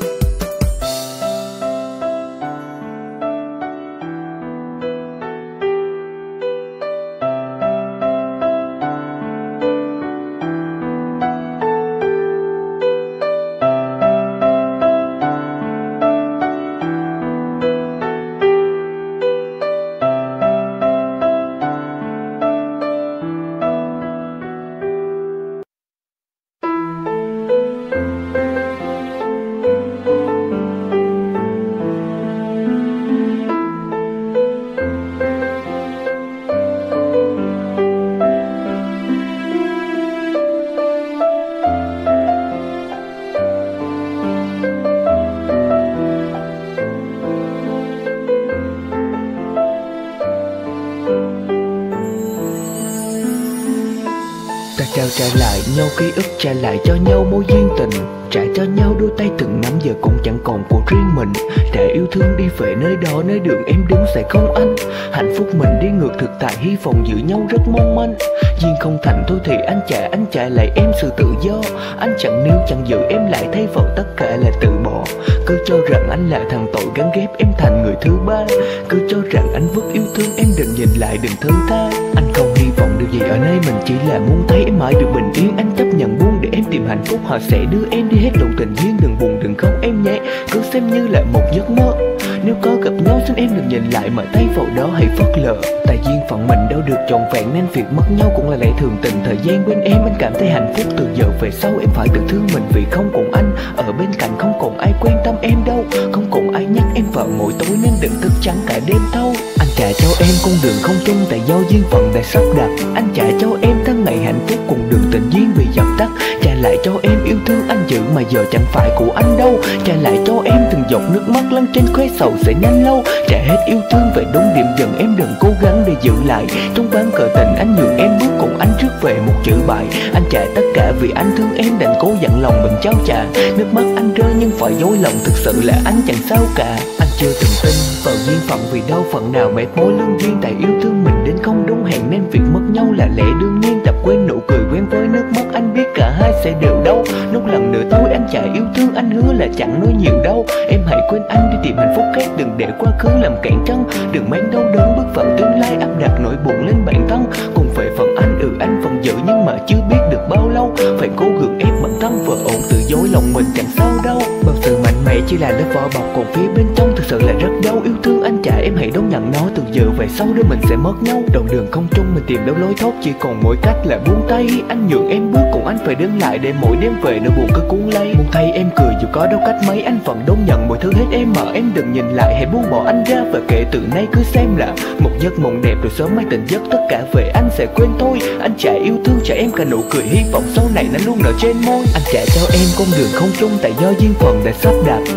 Trả lại nhau ký ức, trả lại cho nhau mối duyên tình, trả cho nhau đôi tay từng nắm giờ cũng chẳng còn của riêng mình. Để yêu thương đi về nơi đó, nơi đường em đứng sẽ không anh. Hạnh phúc mình đi ngược thực tại, hy vọng giữ nhau rất mong manh. Duyên không thành thôi thì anh trả lại em sự tự do. Anh chẳng níu chẳng giữ em lại, thay vào tất cả là từ bỏ. Cứ cho rằng anh là thằng tội gắn ghép em thành người thứ ba. Cứ cho rằng anh vứt yêu thương em, đừng nhìn lại đừng thứ tha. Anh không hy vọng điều gì ở nơi mình, chỉ là muốn thấy em mãi được bình yên. Anh chấp nhận buông để em tìm hạnh phúc, họ sẽ đưa em đi hết lộ tình duyên. Đừng buồn đừng khóc em nhé, cứ xem như là một giấc mơ. Nếu có gặp nhau xin em đừng nhìn lại mà tay vào đó hãy phớt lờ. Tại duyên phận mình đâu được trọn vẹn nên việc mất nhau cũng là lẽ thường tình. Thời gian bên em anh cảm thấy hạnh phúc, từ giờ về sau em phải tự thương mình. Vì không còn anh ở bên cạnh, không còn ai quan tâm em đâu, không còn ai nhắc em vào mỗi tối nên đừng thức trắng cả đêm thâu. Anh trả cho em con đường không chung tại do duyên phận đã sắp đặt. Anh trả cho em tháng ngày hạnh phúc cùng đường tình duyên bị dập tắt. Trả lại cho em yêu thương anh giữ mà giờ chẳng phải của anh đâu. Trả lại cho em từng giọt nước mắt lăn trên khóe sầu sẽ nhanh lâu. Trả hết yêu thương về đúng điểm dừng, em đừng cố gắng để giữ lại. Trong ván cờ tình anh nhường em bước cùng anh trước về một chữ bại. Anh trả tất cả vì anh thương em đành cố dặn lòng mình trao trả. Nước mắt anh rơi nhưng phải dối lòng, thực sự là anh chẳng sao cả. Anh chưa từng tin vào duyên phận vì đâu phận nào mệt mỏi lương duyên. Tại yêu thương mình đến không đúng hẹn nên việc mất nhau là lẽ đương nhiên. Tập quên nụ cười quen với nước mắt, anh biết cả hai sẽ đều đau. Lúc lần nữa thôi anh trả yêu thương, anh hứa là chẳng nói nhiều đâu. Em hãy quên anh đi tìm hạnh phúc khác, đừng để quá khứ làm cản chân. Đừng mang đau đớn bước vào tương lai, áp đặt nỗi buồn lên bản thân. Cùng về phần anh vẫn giữ nhưng mà chưa biết được bao lâu. Phải cố gượng ép bản thân vợ ổn, tự dối lòng mình chẳng sao đâu. Bao sự mạnh mẽ chỉ là lớp vỏ bọc, còn phía bên trong thực sự là rất đau. Yêu thương anh trả em hãy đón nhận nó, từ giờ về sau đôi mình sẽ mất nhau. Đoạn đường không chung mình tìm đâu lối thoát, chỉ còn mỗi cách là buông tay. Anh nhường em bước cùng anh phải đứng lại để mỗi đêm về nỗi buồn cứ cuốn lấy. Muốn thấy em cười dù có đâu cách mấy, anh vẫn đón nhận mọi thứ hết em mà em đừng nhìn lại. Hãy buông bỏ anh ra và kể từ nay cứ xem là một giấc mộng đẹp, rồi sớm mai tỉnh giấc tất cả về anh sẽ quên thôi. Anh trả yêu thương trả em cả nụ cười, hy vọng sau này nó luôn nở trên môi. Anh trả cho em con đường không chung tại do duyên phận đã sắp đặt.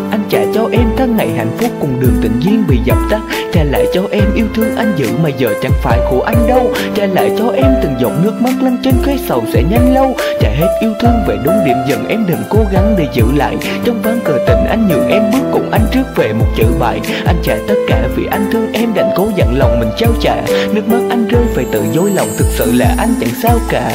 anh trả cho em tháng ngày hạnh phúc cùng đường tình duyên bị dập tắt. Trả lại cho em yêu thương anh giữ mà giờ chẳng phải của anh đâu. Trả lại cho em từng giọt nước mắt lăn trên khóe sầu sẽ nhanh lâu. Trả hết yêu thương về đúng điểm dừng, em đừng cố gắng để giữ lại. Trong ván cờ tình anh nhường em bước cùng anh trước về một chữ bại. Anh trả tất cả vì anh thương em đành cố dặn lòng mình trao trả. Nước mắt anh rơi phải tự dối lòng, thực sự là anh chẳng sao cả.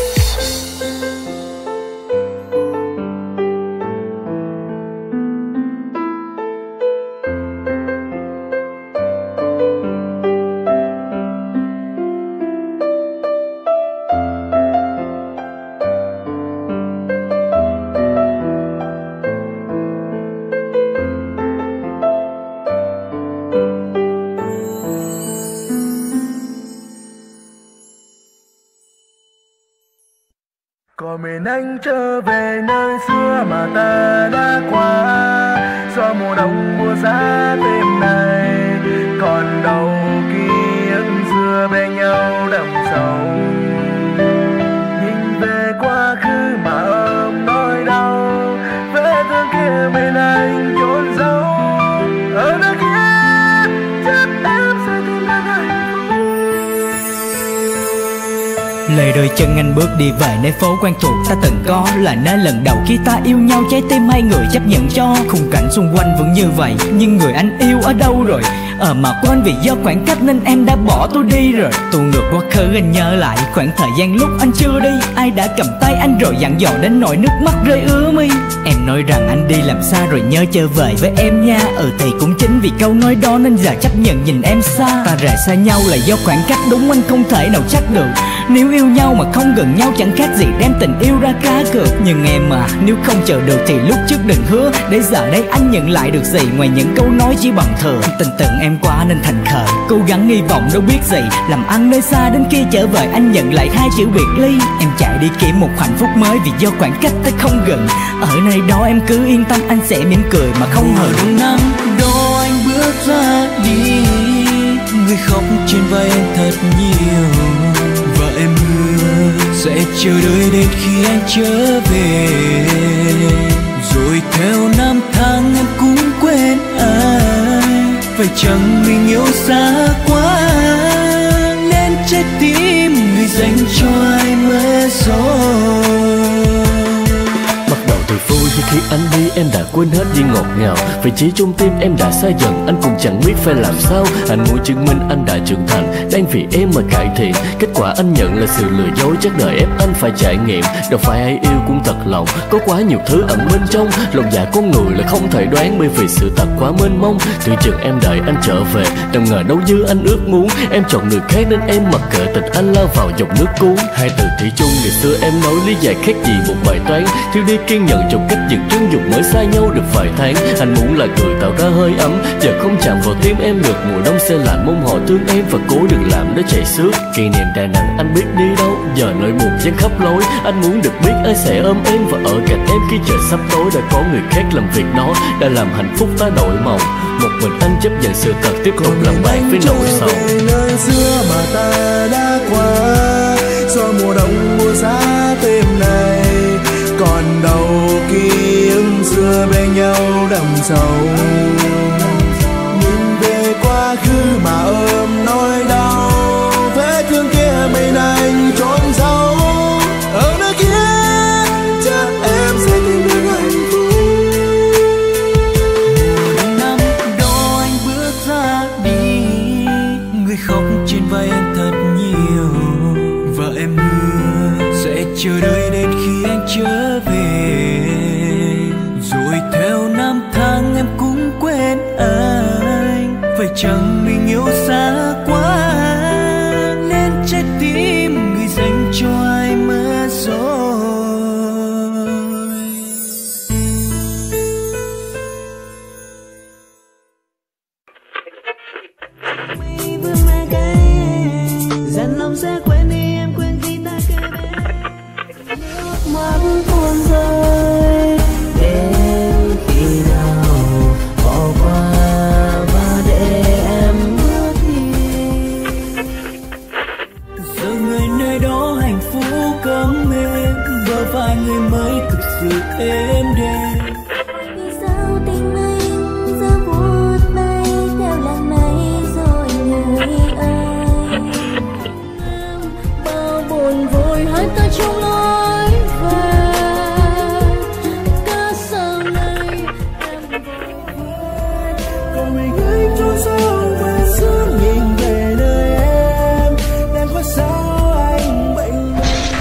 Còn mình anh trở về nơi xưa mà ta đã qua, do mùa đông mùa giá đêm này. Còn đâu ký ức xưa bên nhau đậm sâu, nhìn về quá khứ mà ôm nỗi đau. Vết thương kia bên anh chôn giấu, ở nơi kia chắc em sẽ tìm được hạnh phúc. Lời đôi chân anh bước đi về nơi phố quen thuộc ta từng có, là nơi lần đầu khi ta yêu nhau, trái tim hai người chấp nhận cho. Khung cảnh xung quanh vẫn như vậy, nhưng người anh yêu ở đâu rồi? Mà quên vì do khoảng cách nên em đã bỏ tôi đi rồi. Tôi ngược quá khứ anh nhớ lại khoảng thời gian lúc anh chưa đi. Ai đã cầm tay anh rồi dặn dò đến nỗi nước mắt rơi ứa mi. Em nói rằng anh đi làm xa rồi nhớ trở về với em nha. Thì cũng chính vì câu nói đó nên giờ chấp nhận nhìn em xa. Ta rời xa nhau là do khoảng cách, đúng anh không thể nào trách được. Nếu yêu nhau mà không gần nhau chẳng khác gì đem tình yêu ra cá cược. Nhưng em à, nếu không chờ được thì lúc trước đừng hứa, để giờ đây anh nhận lại được gì ngoài những câu nói chỉ bằng thừa. Tình tưởng em quá nên thành khờ, cố gắng hy vọng đâu biết gì. Làm ăn nơi xa đến khi trở về anh nhận lại hai chữ biệt ly. Em chạy đi kiếm một hạnh phúc mới vì do khoảng cách ta không gần. Ở nơi đó em cứ yên tâm, anh sẽ mỉm cười mà không hờn. Năm đó anh bước ra đi, người khóc trên vai anh thật nhiều. Và em hứa sẽ chờ đợi đến khi anh trở về. Rồi theo năm tháng em cũng quên anh. Phải chăng mình yêu xa quá, nên trái tim người dành cho ai mất rồi. Bắt đầu từ vui khi anh đi em đã quên hết những ngọt ngào. Vị trí trong tim em đã xa dần, anh cũng chẳng biết phải làm sao. Anh muốn chứng minh anh đã trưởng thành, đang vì em mà cải thiện. Kết quả anh nhận là sự lừa dối, chắc đời ép anh phải trải nghiệm. Đâu phải ai yêu cũng thật lòng, có quá nhiều thứ ẩn bên trong. Lòng dạ con người là không thể đoán, bởi vì sự thật quá mênh mông. Từ chừng em đợi anh trở về, đâu ngờ đâu như anh ước muốn. Em chọn người khác nên em mặc kệ tình anh lao vào dòng nước cuốn. Hai từ thủy chung ngày xưa em nói lý giải khác gì một bài toán. Thiếu đi kiên nhẫn trong cách dừng chân dùng mới xa nhau được vài tháng. Anh muốn là người tạo ra hơi ấm, giờ không chạm vào tim em được. Mùa đông se lạnh mong họ thương em và cố đừng làm nó chảy xước. Kỷ niệm đã nặng anh biết đi đâu, giờ nỗi buồn dâng khắp lối. Anh muốn được biết ai sẽ ôm em và ở cạnh em khi trời sắp tối. Đã có người khác làm việc đó, đã làm hạnh phúc ta đổi màu. Một mình anh chấp nhận sự thật, tiếp tục làm bạn với nỗi sầu. Nơi xưa mà ta đã qua, do mùa đông mùa giá đêm này. Còn đâu ký ức xưa bên nhau đậm sâu, nhìn về quá khứ mà ôm nỗi đau. Vết thương kia mình anh trốn giấu, ở nơi kia chắc em sẽ tìm được hạnh phúc. Năm đó anh bước ra đi, người khóc trên vai anh thật nhiều. Và em hứa sẽ chờ đợi đến khi anh trở về. Rồi theo năm tháng em cũng quên anh. Phải chăng mình yêu xa quá, nên trái tim người dành cho ai mất rồi. Dặn lòng sẽ quên đi em, quên khi ta kề bên. Nước mắt tuôn rơi, đến khi nào bỏ qua và để em bước đi. Giờ người nơi đó hạnh phúc cấm êm, và vài người mới thực sự êm đềm. Sao tình buồn vui hai ta trong lối về. Cả sau này em còn mình anh trốn sâu và sớm nhìn về nơi em đang có sao anh bệnh.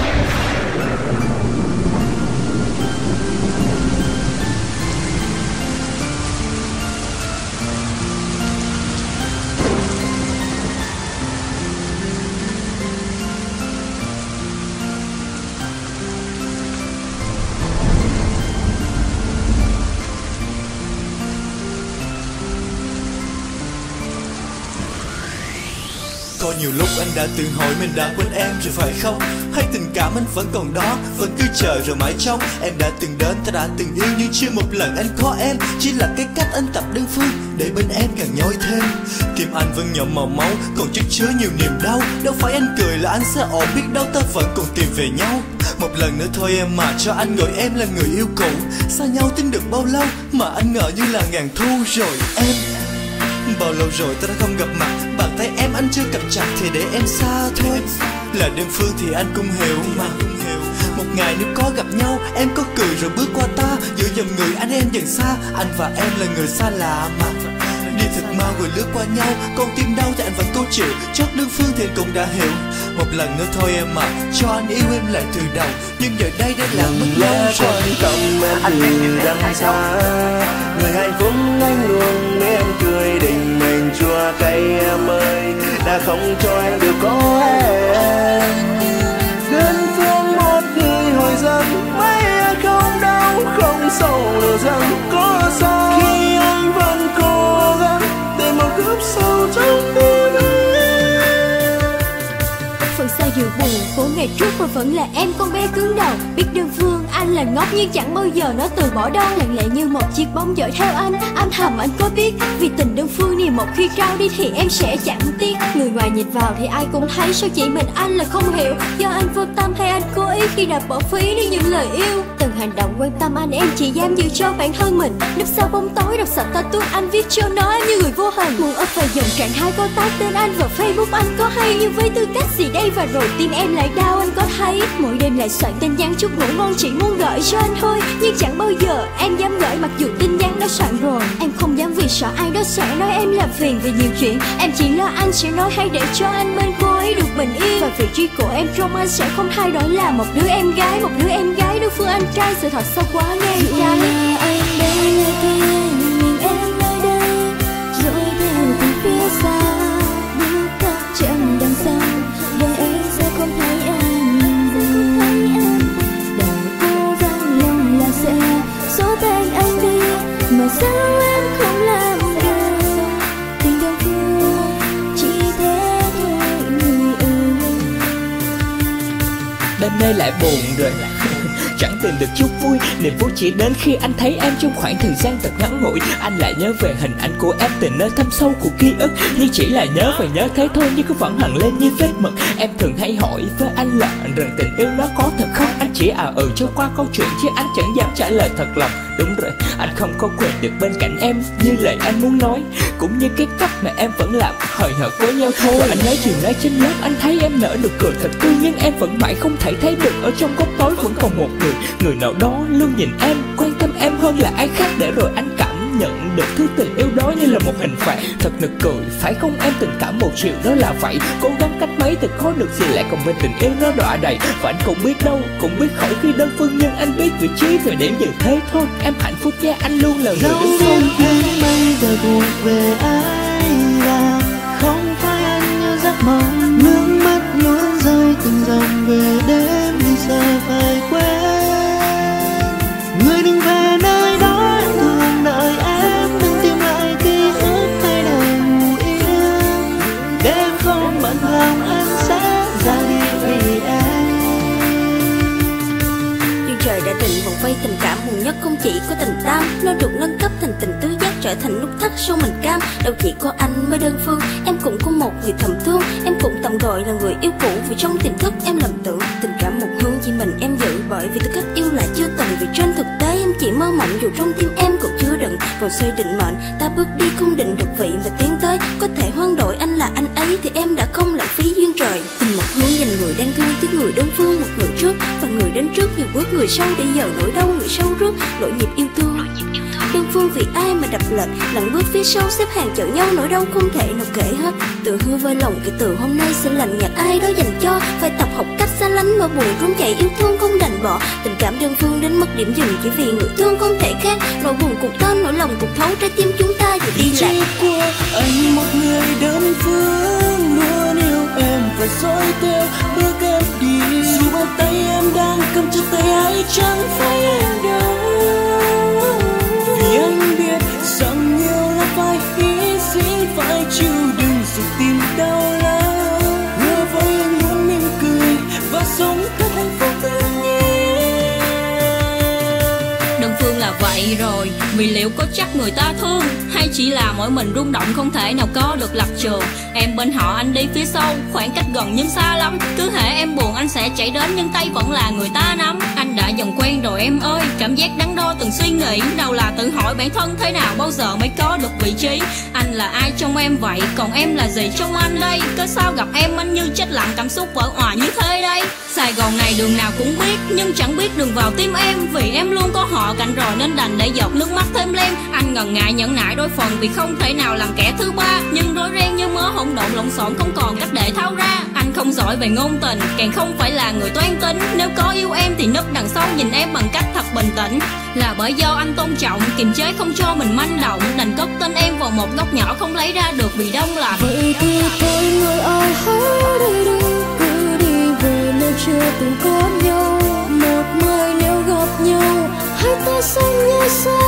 Có nhiều lúc anh đã tự hỏi mình đã quên em rồi phải không? Hay tình cảm anh vẫn còn đó, vẫn cứ chờ rồi mãi trong. Em đã từng đến, ta đã từng yêu nhưng chưa một lần anh có em. Chỉ là cái cách anh tập đơn phương để bên em càng nhói thêm. Tim anh vẫn nhộn màu máu, còn chất chứa nhiều niềm đau. Đâu phải anh cười là anh sẽ ổn, biết đâu ta vẫn còn tìm về nhau. Một lần nữa thôi em mà cho anh gọi em là người yêu cũ. Xa nhau tính được bao lâu mà anh ngỡ như là ngàn thu rồi em. Bao lâu rồi ta đã không gặp mặt, bàn tay em anh chưa cầm chặt thì để em xa thôi. Là đơn phương thì anh cũng hiểu mà. Một ngày nếu có gặp nhau, em có cười rồi bước qua ta. Giữa dòng người anh em dần xa, anh và em là người xa lạ mà. Đi thật mau rồi lướt qua nhau, con tim đau thì anh vẫn cố chịu. Chót đơn phương thì anh cũng đã hiểu. Một lần nữa thôi em mà, cho anh yêu em lại từ đầu. Nhưng giờ đây đã là mất lâu rồi. Quan tâm em từ đằng xa, người hạnh phúc anh luôn em cười đình mình chua cay em ơi, đã không cho anh được có em. Đơn phương một người hồi dần, mấy không đau không sầu đâu rằng có sao. Khi anh vẫn cố gắng để một góc sâu trong tim em. Phần xa dù buồn của ngày trước mà vẫn là em con bé cứng đầu. Biết đơn phương anh là ngốc nhưng chẳng bao giờ nó từ bỏ đâu. Lặng lẽ như một chiếc bóng dõi theo anh thầm anh có biết. Vì tình đơn phương thì một khi trao đi thì em sẽ chẳng tiếc. Người ngoài nhìn vào thì ai cũng thấy, sao chỉ mình anh là không hiểu. Do anh vô tâm hay anh cố ý khi đã bỏ phí đi những lời yêu. Từng hành động quan tâm anh em chỉ dám giữ cho bản thân mình. Núp sau bóng tối đọc sạch tattoo anh viết cho nó em như người vô hình. Muốn ấp vào dòng trạng hai câu tag tên anh vào Facebook anh có hay. Nhưng với tư cách gì đây và rồi tim em lại đau anh có thấy. Mỗi đêm lại soạn tin nhắn chúc ngủ ngon chỉ muốn gửi cho anh thôi. Nhưng chẳng bao giờ em dám gửi mặc dù tin nhắn đã soạn rồi. Em không dám vì sợ ai đó sẽ nói em làm phiền vì nhiều chuyện. Em chỉ lo anh sẽ nói hay để cho anh bên cô ấy được bình yên. Và vị trí của em trong anh sẽ không thay đổi là một đứa em gái. Một đứa em gái đối phương anh trai sự thật sao quá ngang trái. Anh đây là kia mình em nơi đây, rồi theo từ phía xa bước các chân đằng sau để em sẽ không thấy em buồn. Để cố gắng lòng là sẽ xóa tan anh đi mà sao em không làm được. Tình đơn phương chỉ thế thôi người ơi. Đêm nay lại buồn rồi chẳng tìm được chút vui. Niềm vui chỉ đến khi anh thấy em trong khoảng thời gian thật ngắn ngủi. Anh lại nhớ về hình ảnh của em từ nơi thâm sâu của ký ức. Nhưng chỉ là nhớ và nhớ thế thôi, nhưng cứ vẫn hằn lên như vết mực. Em thường hay hỏi với anh là rằng tình yêu nó có thật không. Anh chỉ cho qua câu chuyện chứ anh chẳng dám trả lời thật lòng. Đúng rồi, anh không có quyền được bên cạnh em như lời anh muốn nói, cũng như cái cách mà em vẫn làm hời hợt với nhau thôi. Và anh nói chiều nay trên lớp anh thấy em nở nụ cười thật tươi, nhưng em vẫn mãi không thể thấy được ở trong góc tối vẫn còn một người nào đó luôn nhìn em, quan tâm em hơn là ai khác. Để rồi anh cảm nhận được thứ tình yêu đó như là một hình phạt. Thật nực cười, phải không em? Tình cảm một chiều đó là vậy, cố gắng cách mấy thật khó được gì lại còn bên tình yêu nó đọa đầy. Và anh cũng biết đâu, cũng biết khỏi khi đơn phương, nhưng anh biết vị trí thời điểm dừng thế thôi. Em hạnh phúc nha, anh luôn là người đứng sau. Bây giờ thuộc về ai là không phải anh như giấc mộng. Nước mắt luôn rơi từng dòng về đêm đi sẽ phải quên. Người đừng về nơi đó em thường đợi em, đừng tìm lại ký ức hay đời ngủ yên. Để em không bận lòng anh sẽ ra đi vì em. Nhưng trời đã định vòng vây tình cảm buồn nhất không chỉ có tình tam, nó được nâng cấp thành tình tứ giác, trở thành nút thắt sau mình cam. Đâu chỉ có anh mới đơn phương, em cũng có một người thầm thương. Em cũng tạm gọi là người yêu cũ, vì trong tiềm thức em lầm tưởng tình cảm một hướng chỉ mình em giữ. Bởi vì tư cách yêu lại chưa từng, vì trên thực tế em chỉ mơ mộng, dù trong tim em cũng chứa đựng vòng xoay định mệnh. Ta bước đi không định được vị và tiến tới, có thể hoán đổi anh là anh ấy thì em đã không lãng phí duyên trời. Tình một hướng dành người đang thương, thứ biết người đơn phương một người trước, và người đến trước nhiều bước người sau, để giờ nỗi đau người sau rước nỗi nhịp yêu thương. Đơn phương vì ai mà đập lệch, lặng bước phía sau xếp hàng chở nhau, nỗi đau không thể nào kể hết. Tự hứa với lòng kể từ hôm nay sẽ lạnh nhạt ai đó dành cho, phải tập học cách xa lánh mà buồn trốn chạy yêu thương không đành bỏ. Tình cảm đơn phương đến mất điểm dừng chỉ vì người thương không thể khác, nỗi buồn cùng tên nỗi lòng cùng thấu trái tim chúng ta dù đi lạc. Chỉ của anh một người đơn phương luôn yêu em và dõi theo bước em đi, dù bàn tay em đang cầm chặt tay ai chẳng phải em đâu. Vì anh biết rằng yêu là phải hy sinh, phải chịu đựng sự tim đau lắm. Hứa với anh muốn mỉm cười và sống thật hạnh phúc tự nhiên. Đơn phương là vậy rồi, vì liệu có chắc người ta thương, hay chỉ là mỗi mình rung động không thể nào có được lập trường. Em bên họ anh đi phía sau, khoảng cách gần nhưng xa lắm. Cứ hễ em buồn anh sẽ chạy đến nhưng tay vẫn là người ta nắm. Anh đã dần quen rồi em ơi, cảm giác đắn đo từng suy nghĩ. Đâu là tự hỏi bản thân thế nào bao giờ mới có được vị trí. Anh là ai trong em vậy, còn em là gì trong anh đây? Cớ sao gặp em anh như chết lặng, cảm xúc vỡ òa như thế đây. Sài Gòn này đường nào cũng biết, nhưng chẳng biết đường vào tim em. Vì em luôn có họ cạnh rồi nên đành để giọt nước mắt thêm lem. Anh ngần ngại nhẫn nại đôi phần vì không thể nào làm kẻ thứ ba, nhưng rối ren như mớ hỗn độn lộn xộn không còn cách để tháo ra. Anh không giỏi về ngôn tình, càng không phải là người toan tính. Nếu có yêu em thì nấp đằng sau nhìn em bằng cách thật bình tĩnh. Là bởi do anh tôn trọng, kiềm chế không cho mình manh động, đành cất tên em vào một góc nhỏ không lấy ra được vì đông lạnh. Vậy thì thôi người ơi hãy đi đi, cứ đi về nơi chưa từng có nhau. Một mai nếu gặp nhau, hai ta xanh như xa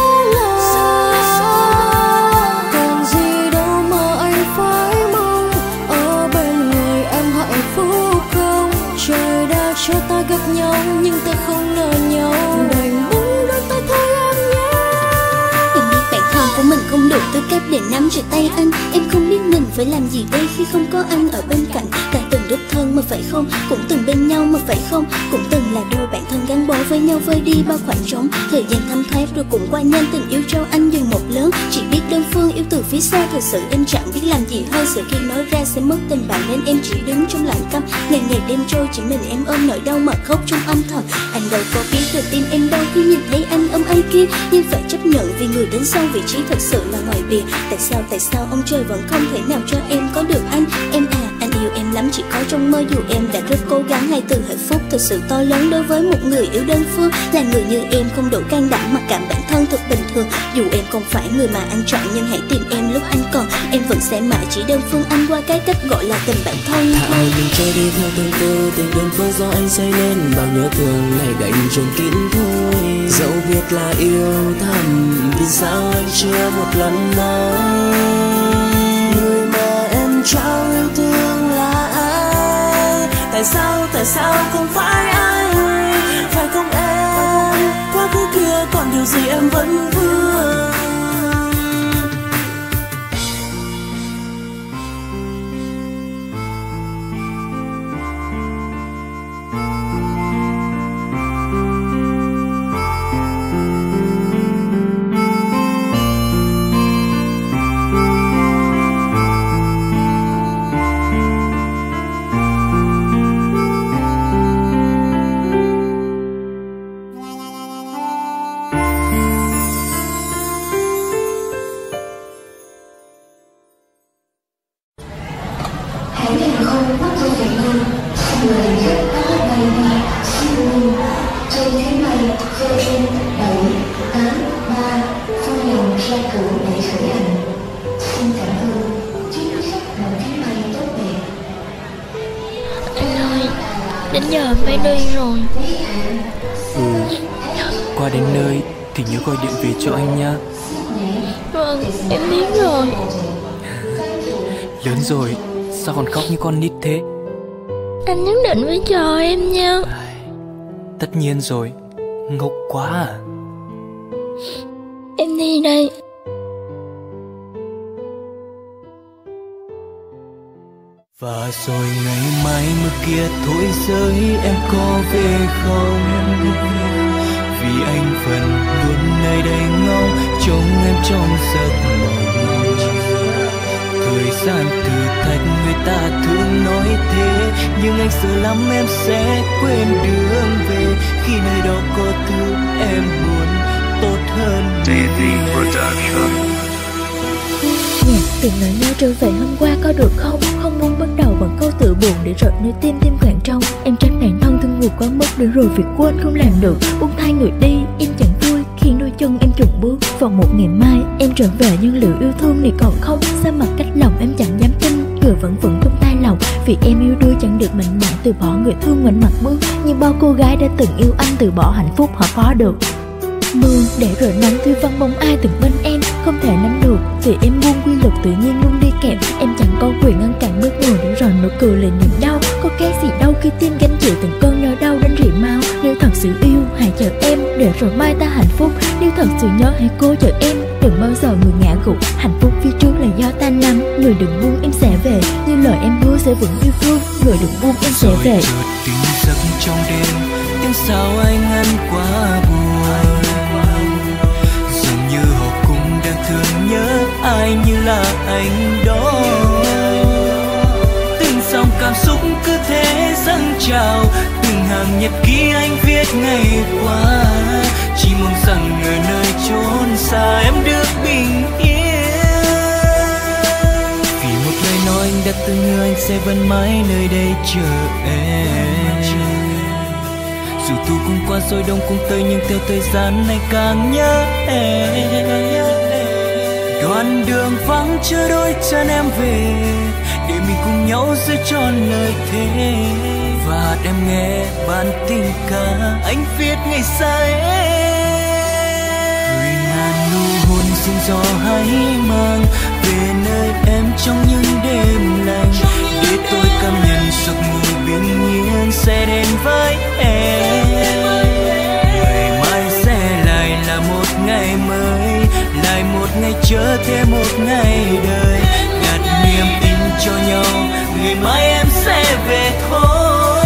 lạ. Còn gì đâu mà anh phải mong, ở bên người em hạnh phúc không? Trời đã cho ta gặp nhau nhưng ta không ngờ nhau, đành buông đôi tay thôi em nhé. Em biết bản thân của mình không đủ tư cách để nắm chặt tay anh. Em không biết mình phải làm gì đây khi không có anh ở bên cạnh. Đã từng đích thân mà phải không, cũng từng bên nhau mà phải không, cũng từng là đôi bạn thân gắn bó với nhau vơi đi bao khoảng trống. Thời gian thấm thoát rồi cũng qua nhanh, tình yêu trao anh dần một lớn. Chỉ biết đơn phương yêu từ phía xa, thật sự em chẳng biết làm gì hơn. Sợ khi nói ra sẽ mất tình bạn nên em chỉ đứng trong lặng câm. Ngày ngày đêm trôi chỉ mình em ôm nỗi đau mà khóc trong âm thầm. Anh đâu có biết được tim em đau khi nhìn thấy anh ôm ai kia, nhưng phải chấp nhận vì người đến sau vị trí thật sự là ngoài bìa. Tại sao ông trời vẫn không thể nào cho em có được anh? Em à, anh yêu em lắm chỉ có trong mơ, dù em đã rất cố gắng. Hai từ hạnh phúc thật sự to lớn đối với một người yêu đơn phương. Là người như em không đủ can đảm mặc cảm bản thân thật bình thường. Dù em không phải người mà anh chọn, nhưng hãy tìm em lúc anh còn. Em vẫn sẽ mãi chỉ đơn phương anh qua cái cách gọi là tình bản thân. Thà đừng trôi đi theo tương tư, tình đơn phương do anh xây nên. Bao nhớ thương này đành chôn kín thôi. Dẫu biết là yêu thầm, vì sao anh chưa một lần nói. Người mà em trao yêu thương là ai? Tại sao không phải anh? Phải không em? Quá khứ kia còn điều gì em vẫn vương? Đến giờ phải đi rồi. Qua đến nơi thì nhớ gọi điện về cho anh nha. Vâng, em biết rồi. Lớn rồi, sao còn khóc như con nít thế? Anh nhất định phải chờ em nha. Tất nhiên rồi, ngốc quá à. Em đi đây. Và rồi ngày mai mưa kia thổi rơi, em có về không? Vì anh vẫn luôn nơi đây ngóng trông em trong giấc mộng. thời gian thử thách người ta thường nói thế, nhưng anh sợ lắm em sẽ quên đường về khi nơi đó có thứ em muốn tốt hơn. Nhạc từng lời nói trở về hôm qua có được không? Không muốn bắt đầu bằng câu tự buồn để rồi nơi tim khoảng trong. Em trách bản thân thương người quá mức để rồi việc quên không làm được. Buông thay người đi em chẳng vui khi đôi chân em chùng bước vào một ngày mai. Em trở về nhưng liệu yêu thương này còn không? Sao mà cách lòng em chẳng dám tin, người vẫn trong tay lòng. Vì em yêu đuối chẳng được mạnh mẽ từ bỏ người thương ngoảnh mặt bước. Nhưng bao cô gái đã từng yêu anh từ bỏ hạnh phúc họ có được. Mưa để rồi nắng thư vắng bóng ai từng bên em không thể nắm được, vì em buông quy luật tự nhiên luôn đi kèm. Em chẳng có quyền ngăn cản bước người để rồi nụ cười lên niềm đau. Có cái gì đâu khi tim gánh chịu từng cơn nỗi đau đến rỉ máu. Nếu thật sự yêu hãy chờ em để rồi mai ta hạnh phúc. Nếu thật sự nhớ hãy cố chờ em, đừng bao giờ người ngã gục. Hạnh phúc phía trước là do ta nắm, người đừng buông em sẽ về. Như lời em hứa sẽ vững yêu thương, người đừng buông em sẽ về. Rồi chợt tỉnh giấc trong đêm, tiếng sao anh ăn quá buồn. Dường như họ cũng đang thương nhớ ai như là anh đó. Từng dòng cảm xúc cứ thế dâng trào, từng hàng nhật ký anh viết ngày qua. Chỉ mong rằng ở nơi chốn xa em được bình yên. Vì một lời nói anh đã từng hứa anh sẽ vẫn mãi nơi đây chờ em. Dù thu cũng qua rồi đông cũng tới, nhưng theo thời gian này càng nhớ em. Đoạn đường vắng chưa đôi chân em về, để mình cùng nhau giữ trọn lời thề. Và em nghe bản tình ca anh viết ngày xa em. Gửi ngàn nụ hôn xin gió hãy mang về nơi em trong những đêm lạnh, để tôi cảm nhận giấc ngủ bình yên sẽ đến với em. Ngày mai sẽ lại là một ngày mới, lại một ngày chờ thêm một ngày đời. Đặt niềm tin cho nhau, ngày mai em sẽ về thôi.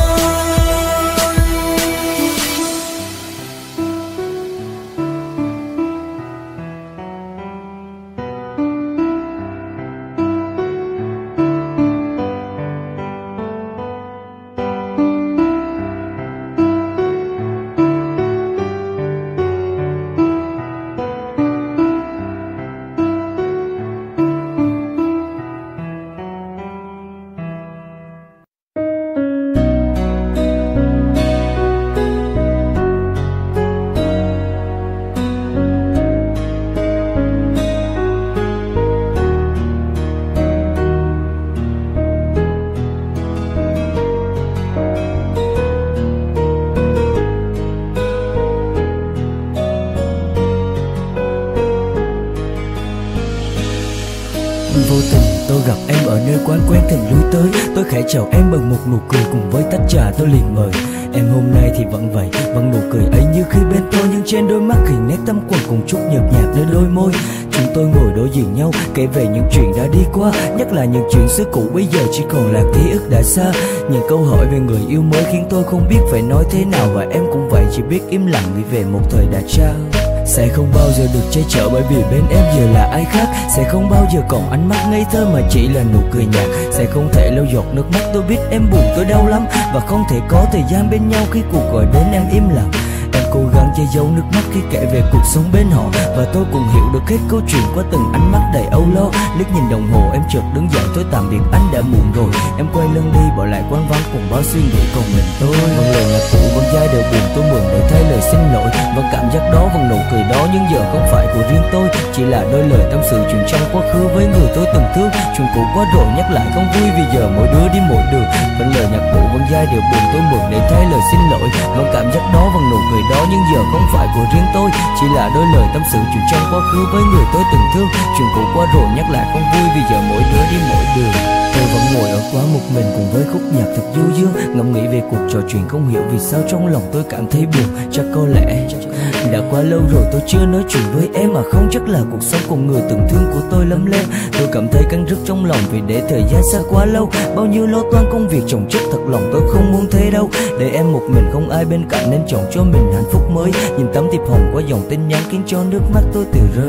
Vô tình tôi gặp em ở nơi quán quen thường lui tới. Tôi khẽ chào em bằng một nụ cười, cùng với tách trà tôi liền mời. Em hôm nay thì vẫn vậy, vẫn nụ cười ấy như khi bên tôi, nhưng trên đôi mắt hình nét tăm quần cùng chút nhợt nhạt nơi đôi môi. Chúng tôi ngồi đối diện nhau, kể về những chuyện đã đi qua, nhất là những chuyện xưa cũ bây giờ chỉ còn là ký ức đã xa. Những câu hỏi về người yêu mới khiến tôi không biết phải nói thế nào, và em cũng vậy, chỉ biết im lặng nghĩ về một thời đã trao. Sẽ không bao giờ được che chở bởi vì bên em giờ là ai khác. Sẽ không bao giờ còn ánh mắt ngây thơ mà chỉ là nụ cười nhạt. Sẽ không thể lau giọt nước mắt, tôi biết em buồn tôi đau lắm. Và không thể có thời gian bên nhau khi cuộc gọi đến em im lặng. Em cố gắng che giấu nước mắt khi kể về cuộc sống bên họ, và tôi cũng hiểu được hết câu chuyện qua từng ánh mắt đầy âu lo. Liếc nhìn đồng hồ em chợt đứng dậy, tôi tạm biệt anh đã muộn rồi. Em quay lưng đi bỏ lại quán vắng cùng bao suy nghĩ còn mình tôi. Vẫn lời nhạc cũ vẫn giai điệu buồn tôi mượn để thay lời xin lỗi. Vẫn cảm giác đó, vẫn nụ cười đó, nhưng giờ không phải của riêng tôi. Chỉ là đôi lời tâm sự chuyện trong quá khứ với người tôi từng thương. Chuyện cũ quá rồi nhắc lại không vui vì giờ mỗi đứa đi mỗi đường. Vẫn lời nhạc cũ vẫn giai điệu buồn tôi mượn để thay lời xin lỗi. Vẫn cảm giác đó, vẫn nụ cười đó, nhưng giờ không phải của riêng tôi. Chỉ là đôi lời tâm sự chuyện trong quá khứ với người tôi từng thương. Chuyện cũ quá rồi nhắc lại không vui vì giờ mỗi đứa đi mỗi đường. Tôi vẫn ngồi ở quán một mình cùng với khúc nhạc thật du dương, ngẫm nghĩ về cuộc trò chuyện không hiểu vì sao trong lòng tôi cảm thấy buồn. Chắc có lẽ đã quá lâu rồi tôi chưa nói chuyện với em, mà không chắc là cuộc sống cùng người từng thương của tôi lắm lem. Tôi cảm thấy căng rứt trong lòng vì để thời gian xa quá lâu. Bao nhiêu lo toan công việc chồng chất, thật lòng tôi không muốn thế đâu. Để em một mình không ai bên cạnh nên chọn cho mình hạnh phúc mới. Nhìn tấm thiệp hồng qua dòng tin nhắn khiến cho nước mắt tôi từ rơi.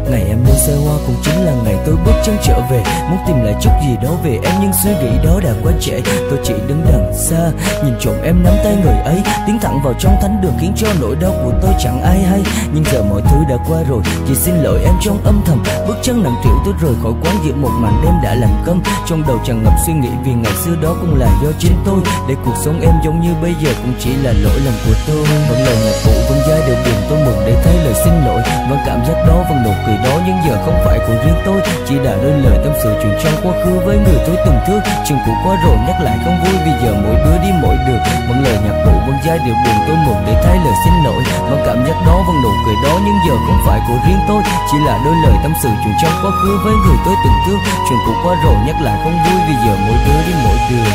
Ngày em mua xe hoa cũng chính là ngày tôi bước chân trở về, muốn tìm lại chút gì đó về em nhưng suy nghĩ đó đã quá trễ. Tôi chỉ đứng đằng xa nhìn trộm em nắm tay người ấy tiến thẳng vào trong thánh đường, khiến cho nỗi đau của tôi chẳng ai hay. Nhưng giờ mọi thứ đã qua rồi, chỉ xin lỗi em trong âm thầm. Bước chân nặng trĩu tôi rời khỏi quán giữa một màn đêm đã làm câm. Trong đầu tràn ngập suy nghĩ vì ngày xưa đó cũng là do chính tôi, để cuộc sống em giống như bây giờ cũng chỉ là lỗi lầm của tôi. Vẫn lời nhạc cũ vẫn giai điệu buồn, tôi mừng để thấy lời xin lỗi. Vẫn cảm giác đó, vẫn nụ cười đó, nhưng giờ không phải của riêng tôi, chỉ là đôi lời tâm sự chuyện trong quá khứ với người tôi từng thương. Chuyện cũ quá rồi nhắc lại không vui, vì giờ mỗi đứa đi mỗi đường. Vẫn lời nhạc cũ vẫn giai điệu buồn, tôi mừng để thấy lời xin lỗi. Vẫn cảm giác đó, vẫn nụ cười đó, nhưng giờ không phải của riêng tôi, chỉ là đôi lời tâm sự chuyện trong quá khứ với người tôi từng thương. Chuyện cũ quá rồi nhắc lại không vui, vì giờ mỗi đứa đi mỗi đường.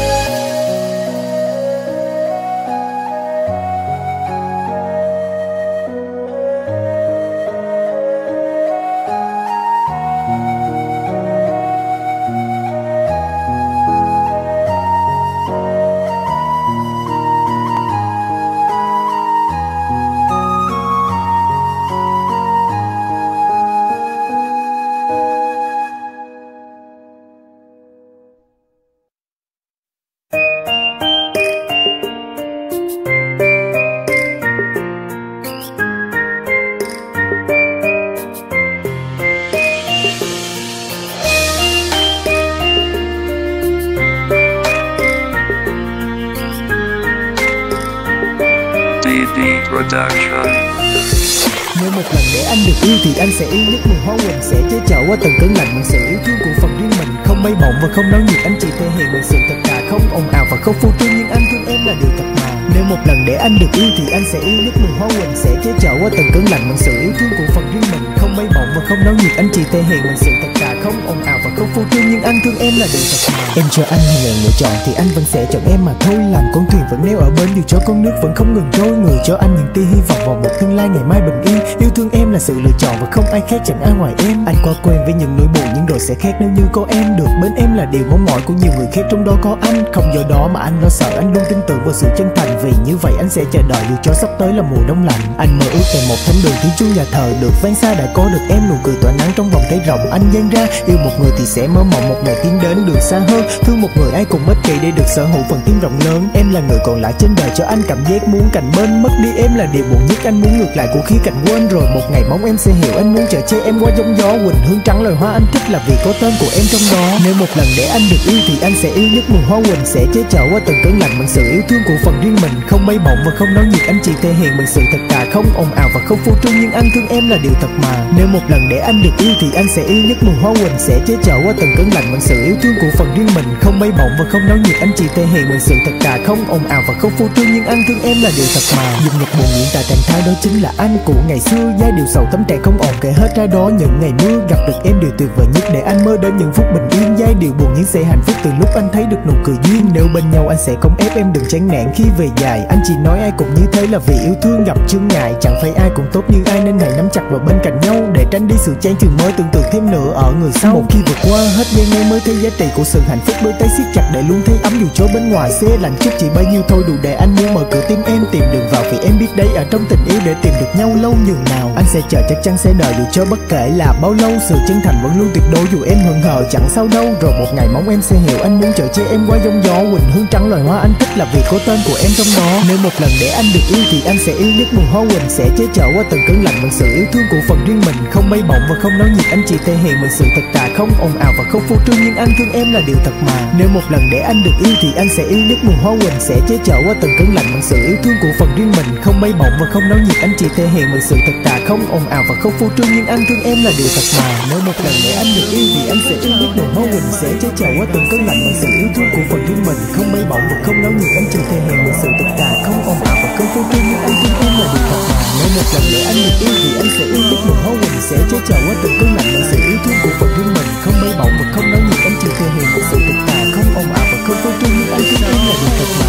Nếu một lần để anh được yêu thì anh sẽ yêu nhất mùi hoa quỳnh, sẽ chế chở qua từng cơn lạnh bằng sự yêu thương của phần riêng mình. Không bay bổng và không náo nhiệt, anh chỉ thể hiện bằng sự thật thà, không ồn ào và không phô trương, nhưng anh thương em là điều thật mà. Nếu một lần để anh được yêu thì anh sẽ yêu nhất mùi hoa quỳnh, sẽ chế chở qua từng cơn lạnh bằng sự yêu thương của phần riêng mình. Không bay bổng và không náo nhiệt, anh chỉ thể hiện bằng sự thật thà, không ồn ào và không phô trương, nhưng anh thương em là điều thật mà. Em cho anh ngàn lựa chọn thì anh vẫn sẽ chọn em mà thôi. Làm con thuyền vẫn neo ở bến dù cho con nước vẫn không ngừng trôi. Người cho anh những tia hy vọng vào một tương lai ngày mai bình yên. Yêu thương em là sự lựa chọn và không ai khác, chẳng ai ngoài em. Anh quá quen với những nỗi buồn nhưng rồi sẽ khác nếu như có em. Được bên em là điều mong mỏi của nhiều người khác, trong đó có anh. Không do đó mà anh lo sợ, anh luôn tin tưởng vào sự chân thành. Vì như vậy anh sẽ chờ đợi dù cho sắp tới là mùa đông lạnh. Anh mơ ước về một thánh đường thiên chuông nhà thờ được vang xa, đã có được em nụ cười tỏa nắng trong vòng tay rộng. Anh dang ra yêu một người thì sẽ mơ mộng một ngày tiến đến đường xa hơn. Thương một người ai cũng ích kỷ để được sở hữu phần tim rộng lớn. Em là người còn lại trên đời cho anh cảm giác muốn cạnh bên. Mất đi em là điều buồn nhất, anh muốn ngược lại của khía cạnh quên. Rồi một ngày mong em sẽ hiểu, anh muốn chở che em qua giông gió. Quỳnh hương trắng loài hoa anh thích là vì có tên của em trong đó. Nếu một lần để anh được yêu thì anh sẽ yêu nhất mùi hoa quỳnh, sẽ chế chở qua từng cơn lạnh bằng sự yêu thương của phần riêng mình. Không bay bổng và không náo nhiệt, anh chỉ thể hiện bằng sự thật thà, không ồn ào và không phô trương, nhưng anh thương em là điều thật mà. Nếu một lần để anh được yêu thì anh sẽ yêu nhất mùi hoa quỳnh, sẽ chế chở qua từng cơn lạnh bằng sự yêu thương của phần riêng mình. Không bay bổng và không náo nhiệt, anh chỉ thể hiện bằng sự thật thà, không ồn ào và không phô trương, nhưng anh thương em là điều thật mà. Dùng nhạc buồn diễn tả trạng thái đó chính là anh của ngày xưa. Giai điệu sầu tấm trạng không ổn kể hết ra đó những ngày mưa. Gặp được em điều tuyệt vời nhất để anh mơ đến những phút bình yên. Giai điệu buồn nhưng sẽ hạnh phúc từ lúc anh thấy được nụ cười duyên. Nếu bên nhau anh sẽ không ép em đừng chán nản khi về dài. Anh chỉ nói ai cũng như thế là vì yêu thương gặp chướng ngại. Chẳng phải ai cũng tốt như ai nên hãy nắm chặt vào bên cạnh nhau để tránh đi sự chán chường mới tưởng tượng thêm nữa ở người sau. Một khi vượt qua hết gian nan mới thấy giá trị của sự hạnh phúc. Đôi tay siết chặt để luôn thấy ấm dù cho bên ngoài xe lạnh chút chỉ bao nhiêu thôi đủ để anh muốn mở cửa tim em tìm đường vào. Vì em biết đấy ở trong tình yêu để tìm được nhau lâu nhường nào. Anh sẽ chờ chắc chắn sẽ đợi dù cho bất kể là bao lâu. Sự chân thành vẫn luôn tuyệt đối dù em hững hờ chẳng sao đâu. Rồi một ngày mong em sẽ hiểu, anh muốn chở che em qua giông gió. Quỳnh hương trắng loài hoa anh thích là vì có tên của em trong đó. Nếu một lần để anh được yêu thì anh sẽ yêu nhất mùi hoa quỳnh, sẽ chế chở qua từng cơn lạnh bằng sự yêu thương của phần riêng mình. Không bay bổng và không náo nhiệt, anh chỉ thể hiện bằng sự thật thà, không ồn ào và không phô trương, nhưng anh thương em là điều thật mà. Nếu một lần để anh được yêu thì anh sẽ yêu nhất mùi hoa quỳnh, sẽ chế chở qua từng cơn lạnh bằng sự yêu thương của phần riêng mình. Không bay bổng và không náo nhiệt, anh chỉ thể hiện bằng sự thật thà, không ồn ào và không phô trương, nhưng anh thương em là điều thật mà. Nếu một lần để anh được yêu thì anh sẽ yêu nhất mùi hoa quỳnh, sẽ chế chở qua từng cơn lạnh bằng sự yêu thương của phần riêng mình. Không bay bổng và không náo nhiệt, anh chỉ thể hiện bằng sự thật thà, không ồn ào và không phô trương, nhưng anh thương em là điều thật mà. Nếu một lần để anh được yêu thì anh sẽ yêu nhất mùi hoa quỳnh, sẽ chế chở qua từng cơn lạnh bằng sự yêu thương của phần riêng mình. Không bay bổng và không náo nhiệt, anh chỉ thể hiện bằng sự thật thà, không ồn ào và không phô trương, nhưng anh thương em là điều thật mà.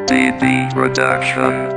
DB Production.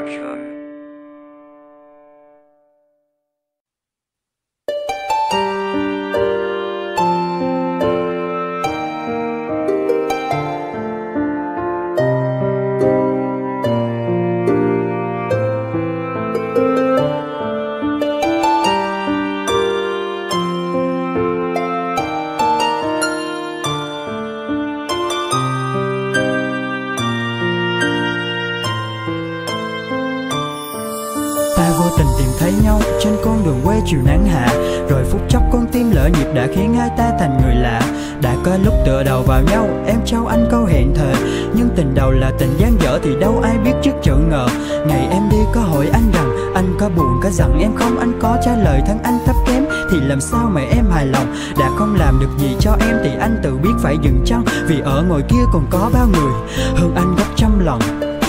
chiều nắng hạ, rồi phút chốc con tim lỡ nhịp đã khiến hai ta thành người lạ. Đã có lúc tựa đầu vào nhau, em trao anh câu hẹn thề, nhưng tình đầu là tình dang dở thì đâu ai biết trước chữ ngờ. Ngày em đi có hỏi anh rằng anh có buồn, có giận em không, anh có trả lời thân anh thấp kém, thì làm sao mà em hài lòng. Đã không làm được gì cho em thì anh tự biết phải dừng chân, vì ở ngoài kia còn có bao người hơn anh gấp trăm lần.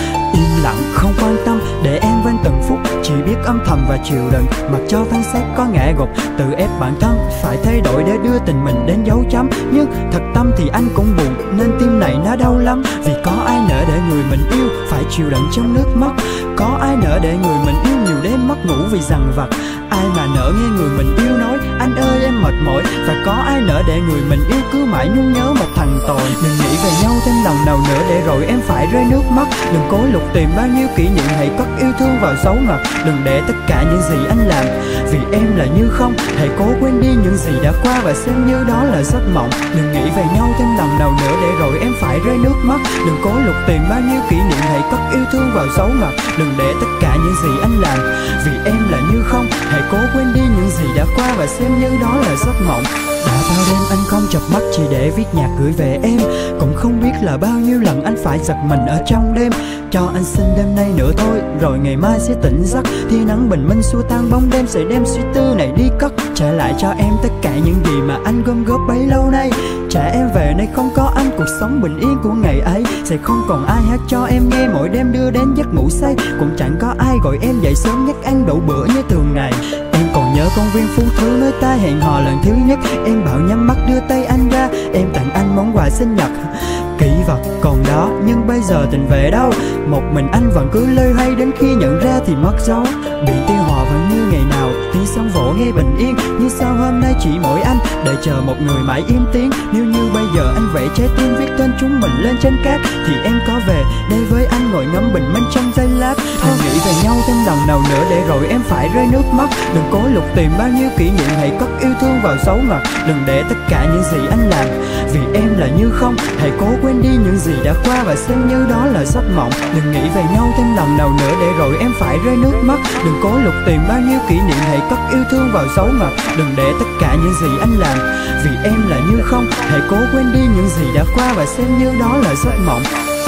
Im lặng không quan tâm để em quên từng phút, chỉ biết âm thầm và chịu đựng, mặc cho phán xét có ngã gục. Tự ép bản thân phải thay đổi để đưa tình mình đến dấu chấm, nhưng thật tâm thì anh cũng buồn nên tim này nó đau lắm. Vì có ai nỡ để người mình yêu phải chịu đựng trong nước mắt, có ai nỡ để người mình yêu nhiều đêm mất ngủ vì dằn vặt. Ai mà nỡ nghe người mình yêu nói anh ơi em mệt mỏi, và có ai nỡ để người mình yêu cứ mãi nhung nhớ một thằng tồi. Đừng nghĩ về nhau thêm lần nào nữa để rồi em phải rơi nước mắt. Đừng cố lục tìm bao nhiêu kỷ niệm, hãy cất yêu thương vào dấu ngoặc. Đừng để tất cả những gì anh làm vì em là như không, hãy cố quên đi những gì đã qua và xem như đó là giấc mộng. Đừng nghĩ về nhau thêm lần nào nữa để rồi em phải rơi nước mắt. Đừng cố lục tìm bao nhiêu kỷ niệm, hãy cất yêu thương vào dấu ngoặc. Đừng để tất cả những gì anh làm vì em là như không, hãy cố quên đi những gì đã qua và xem như đó là giấc mộng. Đã bao đêm anh không chợp mắt chỉ để viết nhạc gửi về em, cũng không biết là bao nhiêu lần anh phải giật mình ở trong đêm. Cho anh xin đêm nay nữa thôi, rồi ngày mai sẽ tỉnh giấc. Tia nắng bình minh xua tan bóng đêm, sẽ đem suy tư này đi cất. Trả lại cho em tất cả những gì mà anh gom góp bấy lâu nay. Trả em về nơi không có anh, cuộc sống bình yên của ngày ấy sẽ không còn ai hát cho em nghe mỗi đêm đưa đến giấc ngủ say. Cũng chẳng có ai gọi em dậy sớm nhắc ăn đủ bữa như thường ngày. Em còn nhớ công viên Phú Thứ nơi ta hẹn hò lần thứ nhất, em bảo nhắm mắt đưa tay anh ra, em tặng anh món quà sinh nhật. Kỷ vật còn đó nhưng bây giờ tình về đâu, một mình anh vẫn cứ loay hoay đến khi nhận ra thì mất dấu. Biển tiêu hòa vẫn như ngày nào, tiếng sóng vỗ nghe bình yên, nhưng sao hôm nay chỉ mỗi anh đợi chờ một người mãi im tiếng. Nếu như bây giờ anh vẽ trái tim viết tên chúng mình lên trên cát, thì em có về đây với anh ngồi ngắm bình minh trong giây lát. Đừng nghĩ về nhau thêm lần nào nữa để rồi em phải rơi nước mắt. Đừng cố lục tìm bao nhiêu kỷ niệm, hãy cất yêu thương vào dấu ngoặc. Đừng để tất cả những gì anh làm vì em là như không, hãy cố quên đi những gì đã qua và xem như đó là giấc mộng. Đừng nghĩ về nhau thêm lần nào nữa để rồi em phải rơi nước mắt. Đừng cố lục tìm bao nhiêu kỷ niệm, hãy cất yêu thương vào dấu ngoặc. Đừng để tất cả những gì anh làm vì em là như không, hãy cố quên đi những gì đã qua và xem như đó là giấc mộng.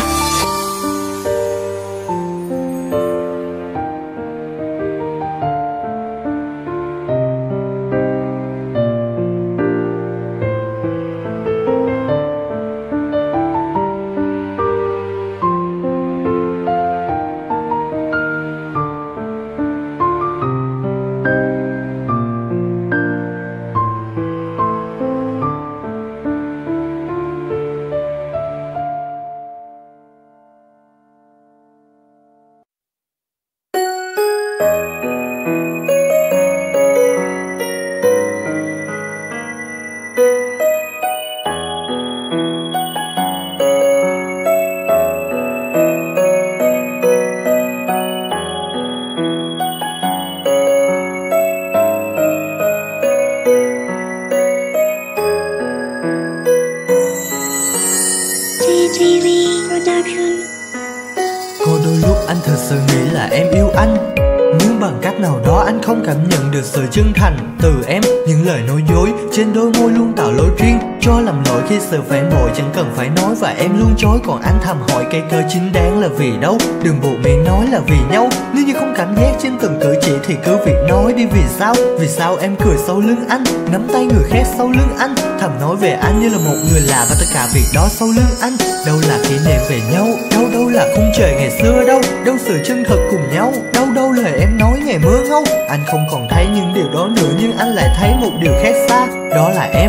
Có đôi lúc anh thật sự nghĩ là em yêu anh, nhưng bằng cách nào đó anh không cảm nhận được sự chân thành từ em. Những lời nói dối trên đôi môi luôn tạo lối riêng cho lầm lỗi khi sự phản bội chẳng cần phải nói, và em luôn chối. Còn anh thầm hỏi cây cơ chính đáng là vì đâu, đừng buộc miệng nói là vì nhau. Nếu như không cảm giác trên từng cử chỉ thì cứ việc nói đi. Vì sao em cười sau lưng anh, nắm tay người khác sau lưng anh, thầm nói về anh như là một người lạ, và tất cả việc đó sau lưng anh. Đâu là kỷ niệm về nhau, đâu là khung trời ngày xưa, đâu sự chân thật cùng nhau, đâu lời em nói ngày mưa ngâu. Anh không còn thấy những điều đó nữa, nhưng anh lại thấy một điều khác xa, đó là em.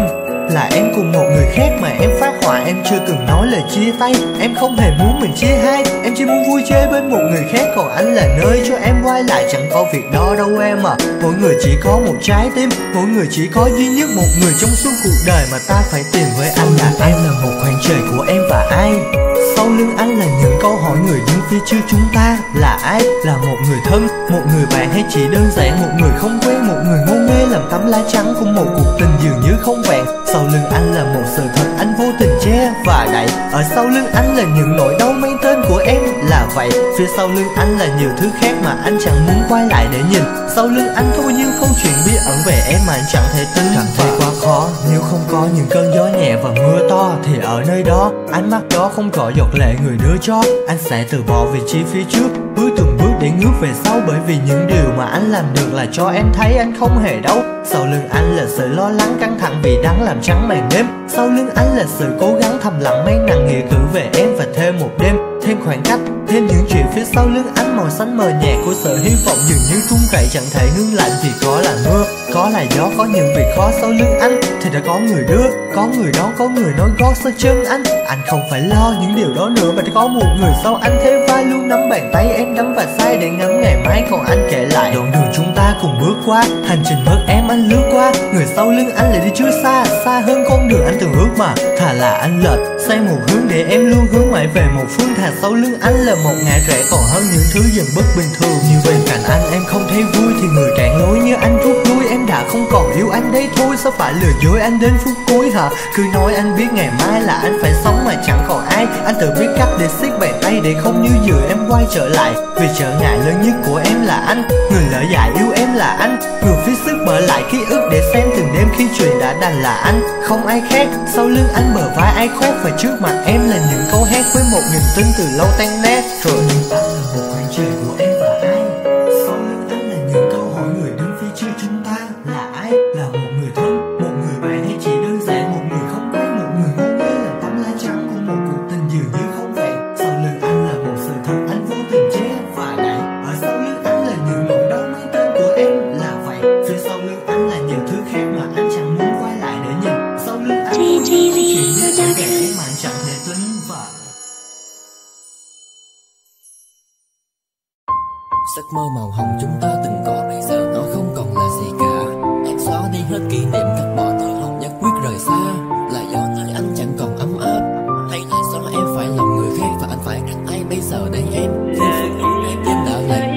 là em cùng một người khác mà em phát họa. Em chưa từng nói lời chia tay, em không hề muốn mình chia hai. Em chỉ muốn vui chơi bên một người khác, còn anh là nơi cho em quay lại. Chẳng có việc đó đâu em à. Mỗi người chỉ có một trái tim, mỗi người chỉ có duy nhất một người trong suốt cuộc đời mà ta phải tìm. Với anh là em là một khoảng trời của em và ai. Sau lưng anh là những câu hỏi người đứng phía trước chúng ta. Là ai? Là một người thân, một người bạn, hay chỉ đơn giản một người không quen, một người ngô nghê làm tấm lá trắng của một cuộc tình dường như không vẹn. Sau lưng anh là một sự thật anh vô tình che và đậy. Ở sau lưng anh là những nỗi đau mang tên của em là vậy. Phía sau lưng anh là nhiều thứ khác mà anh chẳng muốn quay lại để nhìn. Sau lưng anh có bao nhiêu câu chuyện bí ẩn về em mà anh chẳng thể tin. Cảm thấy quá khó nếu không có những cơn gió nhẹ và mưa to. Thì ở nơi đó, ánh mắt đó không có giọt lệ người đưa cho. Anh sẽ từ bỏ vị trí phía trước, bước từng bước để ngước về sau. Bởi vì những điều mà anh làm được là cho em thấy anh không hề đau. Sau lưng anh là sự lo lắng căng thẳng vì đắng làm trắng màn đêm. Sau lưng anh là sự cố gắng thầm lặng mang nặng nghĩa cử về em. Và thêm một đêm, thêm khoảng cách, thêm những chuyện phía sau lưng anh. Màu xanh mờ nhạt của sự hy vọng dường như rung rẩy chẳng thể ngưng lạnh. Vì có là mưa, có là gió, có những việc khó sau lưng anh. Thì đã có người đưa, có người đón, có người nói gót sau chân anh. Anh không phải lo những điều đó nữa, mà đã có một người sau anh thế vai luôn nắm bàn tay em đắm và say để ngắm ngày mai. Còn anh kể lại đoạn đường chúng ta cùng bước qua, hành trình mất em anh lướt qua. Người sau lưng anh lại đi chưa xa, xa hơn con đường anh từng ước mà. Thà là anh lệch sang một hướng để em luôn hướng mãi về một phương. Thà sau lưng anh là một ngã rẽ còn hơn những thứ dần bất bình thường. Như bên cạnh anh em không thấy vui thì người cạn lối như anh rút lui. Em đã không còn yêu anh đấy thôi, sao phải lừa dối anh đến phút cuối hả? Cứ nói anh biết ngày mai là anh phải sống mà chẳng còn ai. Anh tự biết cách để siết bàn tay để không như vừa em quay trở lại. Vì trở ngại lớn nhất của em là anh, người lỡ dại yêu em là anh, người phí sức mở lại ký ức để xem từng đêm khi chuyện đã đành là anh, không ai khác. Sau lưng anh bờ vai ai khoét và trước mặt em là những câu hát với một niềm tin từ lâu tan nát rồi. Anh là một khoảng trời của em và ai. Sau lưng anh là những câu hỏi người đứng phía trước chúng ta. Là ai? Là một người thân, một người bạn, hay chỉ đơn giản một người không quen, một người ngô nghê làm tấm lá trắng của một cuộc tình dường như không vẹn. Sau lưng anh là một sự thật anh vô tình che và đậy. Ở sau lưng anh là những nỗi đau mang tên của em là vậy. Phía sau lưng anh là nhiều thứ khác mà anh chẳng muốn quay lại để nhìn. Sau lưng anh có những câu chuyện như thế về em mà anh chẳng thể tin vào. Giấc mơ màu hồng chúng ta từng có bây giờ nó không còn là gì cả. Em xóa đi hết kỷ niệm, cắt bỏ nỗi lòng nhất quyết rời xa. Là do nơi anh chẳng còn ấm áp, hay là do em phải lòng người khác và anh phải cách ai bây giờ đây em. Em tim đã lạnh.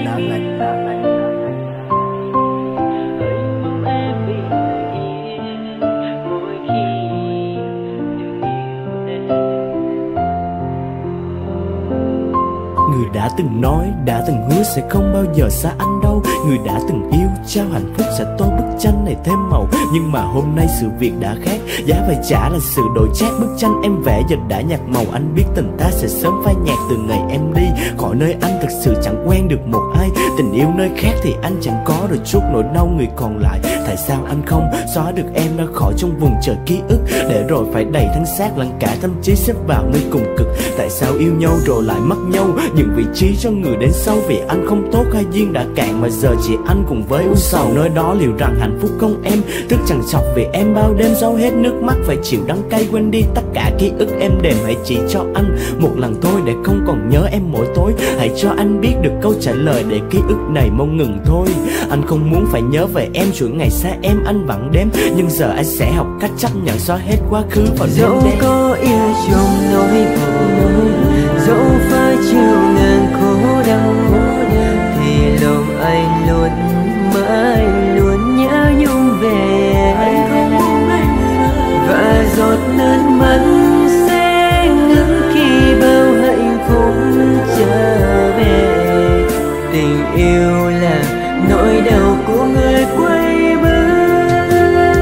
Người đã từng nói, đã từng hứa sẽ không bao giờ xa anh đâu. Người đã từng yêu, trao hạnh phúc sẽ tô bức tranh này thêm màu. Nhưng mà hôm nay sự việc đã khác, giá phải trả là sự đổi chác. Bức tranh em vẽ giờ đã nhạt màu. Anh biết tình ta sẽ sớm phai nhạt từ ngày em đi khỏi nơi anh. Thật sự chẳng quen được một ai. Tình yêu nơi khác thì anh chẳng có được chút nỗi đau người còn lại. Tại sao anh không xóa được em ra khỏi trong vùng trời ký ức, để rồi phải đầy thân xác lẫn cả tâm trí xếp vào nơi cùng cực. Tại sao yêu nhau rồi lại mất nhau, những vị trí cho người đến sau. Vì anh không tốt hay duyên đã cạn mà giờ chỉ anh cùng với u sầu. Nơi đó liệu rằng hạnh phúc không em, thức chẳng chọc vì em bao đêm giấu hết nước mắt. Phải chịu đắng cay quên đi tất cả ký ức em đềm. Hãy chỉ cho anh một lần thôi để không còn nhớ em mỗi tối. Hãy cho anh biết được câu trả lời để ký ức này mau ngừng thôi. Anh không muốn phải nhớ về em chuỗi ngày xa em anh vẫn đếm. Nhưng giờ anh sẽ học cách chấp nhận xóa hết quá khứ vào đêm dẫu đêm. Có yêu trong nỗi buồn, dẫu phải chịu ngàn khổ đau, thì lòng anh luôn mãi luôn nhớ nhung về em. Và giọt nước mắt sẽ ngừng khi bao hạnh phúc trở về. Tình yêu là nỗi đau của người quay bước.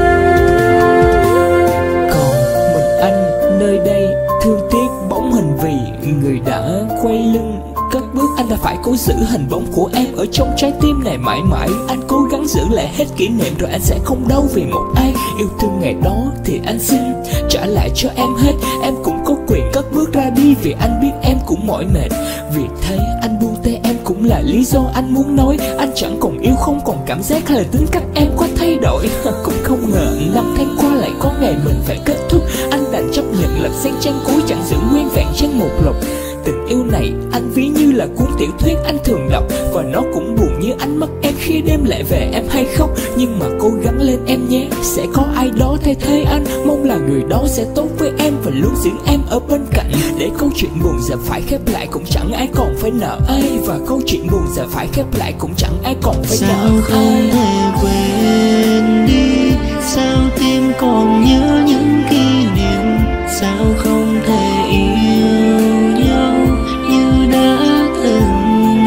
Còn mình anh nơi đây thương tiếc bóng hình vì người đã quay lưng cất bước. Anh đã phải cố giữ hình bóng của em ở trong trái tim này mãi mãi. Anh cố gắng giữ lại hết kỷ niệm rồi anh sẽ không đau vì một ai. Yêu thương ngày đó thì anh xin trả lại cho em hết. Em cũng có quyền cất bước ra đi vì anh biết em cũng mỏi mệt. Vì thế anh buông tay em cũng là lý do anh muốn nói. Anh chẳng còn yêu, không còn cảm giác hay là tính cách em có thay đổi. đổi. Cũng không ngờ năm tháng qua lại có ngày mình phải kết thúc. Anh đành chấp nhận lật sang trang cuối chẳng giữ nguyên vẹn trang một lục. Tình yêu này anh ví như là cuốn tiểu thuyết anh thường đọc, và nó cũng buồn như ánh mắt em khi đêm lại về em hay khóc. Nhưng mà cố gắng lên em nhé, sẽ có ai đó thay thế anh. Mong là người đó sẽ tốt với em và luôn giữ em ở bên cạnh. Để câu chuyện buồn giờ phải khép lại cũng chẳng ai còn phải nợ ai. Và câu chuyện buồn giờ phải khép lại cũng chẳng ai còn phải nợ ai. Sao không thể quên đi, sao tim còn nhớ những kỷ niệm. Sao không thể yêu nhau như đã từng.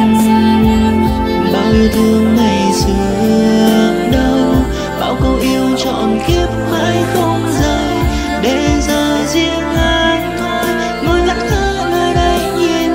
Bao yêu thương ngày xưa đâu, bao câu yêu trọn kiếp mãi không rời. Để giờ riêng anh thôi, ngồi ngẩn ngơ nơi đây nhìn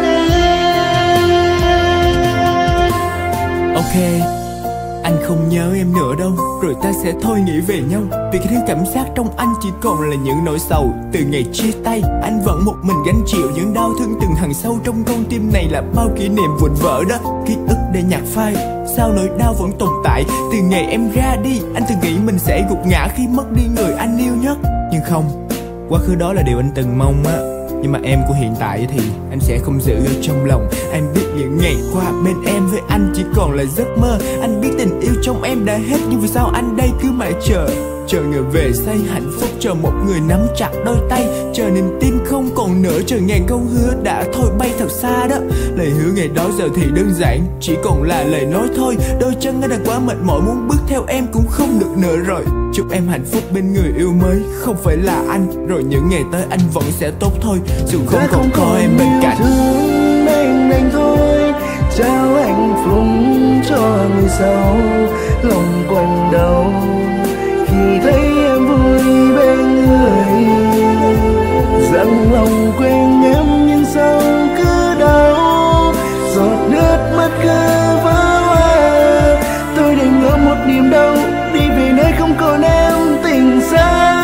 em. Ok, anh không nhớ em nữa đâu, rồi ta sẽ thôi nghĩ về nhau. Vì cái thứ cảm giác trong anh chỉ còn là những nỗi sầu. Từ ngày chia tay, anh vẫn một mình gánh chịu những đau thương từng hằn sâu trong con tim này. Là bao kỷ niệm vụn vỡ đó, ký ức để nhạt phai. Sao nỗi đau vẫn tồn tại. Từ ngày em ra đi, anh từng nghĩ mình sẽ gục ngã khi mất đi người anh yêu nhất. Nhưng không, quá khứ đó là điều anh từng mong á. Nhưng mà em của hiện tại thì anh sẽ không giữ ở trong lòng. Anh biết những ngày qua bên em với anh chỉ còn là giấc mơ. Anh biết tình yêu trong em đã hết, nhưng vì sao anh đây cứ mãi chờ. Chờ người về say hạnh phúc, chờ một người nắm chặt đôi tay. Chờ niềm tin không còn nữa, chờ ngàn câu hứa đã thôi bay thật xa đó. Lời hứa ngày đó giờ thì đơn giản, chỉ còn là lời nói thôi. Đôi chân anh đã quá mệt mỏi, muốn bước theo em cũng không được nữa rồi. Chúc em hạnh phúc bên người yêu mới, không phải là anh. Rồi những ngày tới anh vẫn sẽ tốt thôi, dù không còn có em bên cạnh. Thương anh thôi, trao hạnh phúc cho người sau. Lòng quanh đầu khi thấy em vui bên người, rằng lòng quên em nhưng sao cứ đau. Giọt nước mắt cứ vỡ hòa, tôi đành ngỡ một niềm đau, đi về nơi không còn em tình xa.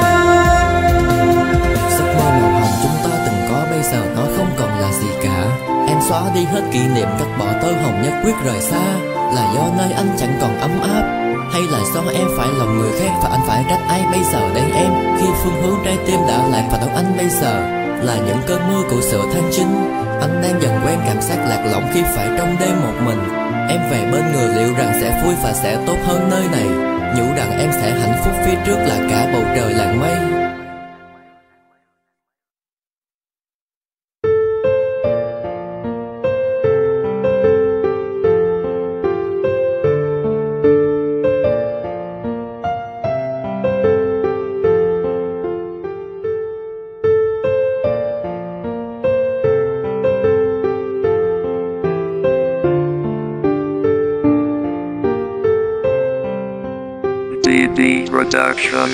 Giấc mơ màu hồng chúng ta từng có bây giờ nó không còn là gì cả. Em xóa đi hết kỷ niệm, cắt bỏ tơ hồng nhất quyết rời xa. Là do nơi anh chẳng còn ấm áp, hay là do em phải lòng người khác và anh phải trách ai bây giờ đây em. Khi phương hướng trái tim đã lạc vào đầu anh bây giờ là những cơn mưa của sự tháng 9. Anh đang dần quen cảm giác lạc lõng khi phải trong đêm một mình. Em về bên người liệu rằng sẽ vui và sẽ tốt hơn nơi này. Nhủ rằng em sẽ hạnh phúc, phía trước là cả bầu trời làng mây. DD Production.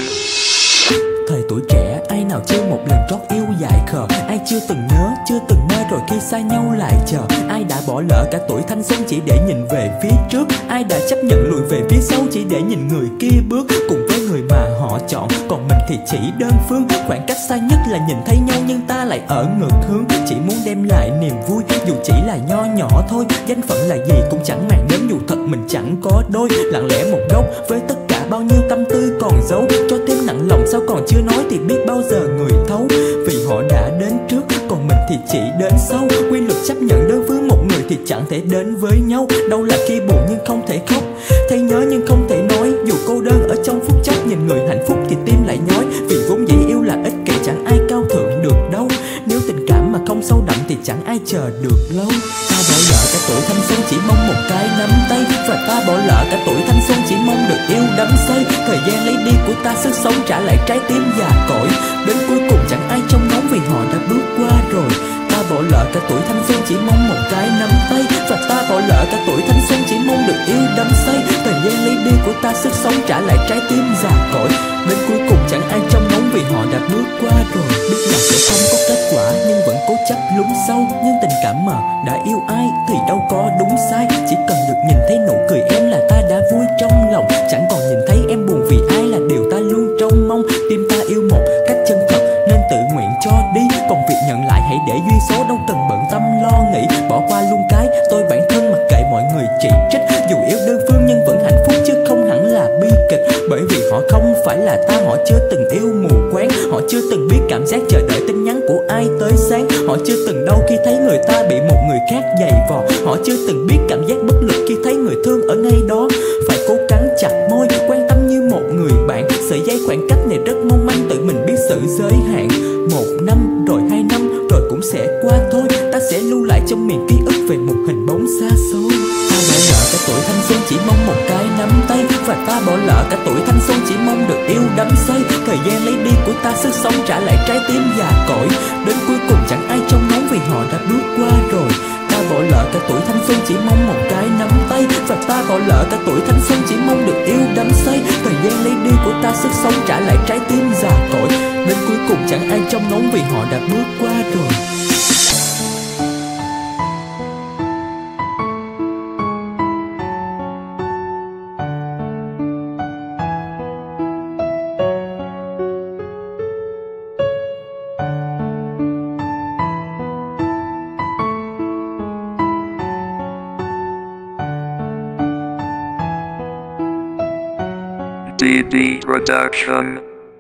Thời tuổi trẻ ai nào chưa một lần trót yêu dại khờ. Ai chưa từng nhớ, chưa từng mơ rồi khi xa nhau lại chờ. Ai đã bỏ lỡ cả tuổi thanh xuân chỉ để nhìn về phía trước. Ai đã chấp nhận lùi về phía sau chỉ để nhìn người kia bước cùng với người mà họ chọn. Còn mình thì chỉ đơn phương, khoảng cách xa nhất là nhìn thấy nhau nhưng ta lại ở ngược hướng. Chỉ muốn đem lại niềm vui dù chỉ là nho nhỏ thôi. Danh phận là gì cũng chẳng màng đến dù thật mình chẳng có đôi. Lặng lẽ một góc với tất cả bao nhiêu tâm tư còn giấu. Cho thêm nặng lòng sao còn chưa nói thì biết bao giờ người thấu. Vì họ đã đến trước còn mình thì chỉ đến sau. Quy luật chấp nhận đối với một người thì chẳng thể đến với nhau. Đâu là khi buồn nhưng không thể khóc, thấy nhớ nhưng không thể nói. Dù cô đơn ở trong phút chốc nhìn người hạnh phúc thì tim lại nhói. Vì vốn dĩ yêu là ích kỷ chẳng ai cao thượng được đâu. Nếu tình cảm mà không sâu đậm thì chẳng ai chờ được lâu. Ta bỏ lỡ cả tuổi thanh xuân chỉ mong một cái nắm tay. Và ta bỏ lỡ cả tuổi thanh xuân chỉ mong được yêu đắm say. Thời gian lấy đi của ta sức sống trả lại trái tim già cỗi. Đến cuối cùng chẳng ai trông ngóng vì họ đã bước qua rồi. Ta bỏ lỡ cả tuổi thanh xuân chỉ mong một cái nắm tay. Và ta bỏ lỡ cả tuổi thanh xuân chỉ mong được yêu đắm say. Thời gian lấy đi của ta sức sống trả lại trái tim già cỗi. Đến cuối cùng chẳng ai trông ngóng vì họ đã bước qua rồi. Biết là sẽ không có kết quả nhưng vẫn cố chấp lún sâu. Nhưng tình cảm mà đã yêu ai thì đâu có đúng sai. Chỉ cần được nhìn thấy nụ cười em là ta đã vui trong lòng. Chẳng còn nhìn thấy em buồn vì ai là điều ta luôn trông mong. Tim ta yêu một cách chân thật nên tự nguyện cho đi. Còn việc nhận lại hãy để duyên số, đâu cần bận tâm lo nghĩ. Bỏ qua luôn cái tôi bản thân mặc kệ mọi người chỉ trích. Dù yêu đơn phương nhưng vẫn hạnh phúc chứ không hẳn là bi kịch. phải là ta. Họ chưa từng yêu mù quáng, họ chưa từng biết cảm giác chờ đợi tin nhắn của ai tới sáng. Họ chưa từng đau khi thấy người ta bị một người khác giày vò. Họ chưa từng biết cảm giác bất lực khi thấy người thương ở ngay đó. Phải cố gắng chặt môi, quan tâm như một người bạn. Sợi dây khoảng cách này rất mong manh, tự mình biết sự giới hạn. 1 năm rồi 2 năm rồi cũng sẽ qua thôi. Ta sẽ lưu lại trong miền ký ức về một hình bóng xa xôi. Ta bỏ lỡ cả tuổi thanh xuân chỉ mong một cái nắm tay. Và ta bỏ lỡ cả tuổi thanh xuân chỉ mong được yêu đắm say. Thời gian lấy đi của ta sức sống trả lại trái tim già cỗi. Đến cuối cùng chẳng ai trông ngóng vì họ đã bước qua rồi. Ta bỏ lỡ cả tuổi thanh xuân chỉ mong một cái nắm tay. Và ta bỏ lỡ cả tuổi thanh xuân chỉ mong được yêu đắm say. Thời gian lấy đi của ta sức sống trả lại trái tim già cỗi. Đến cuối cùng chẳng ai trông ngóng vì họ đã bước qua rồi. DD Production.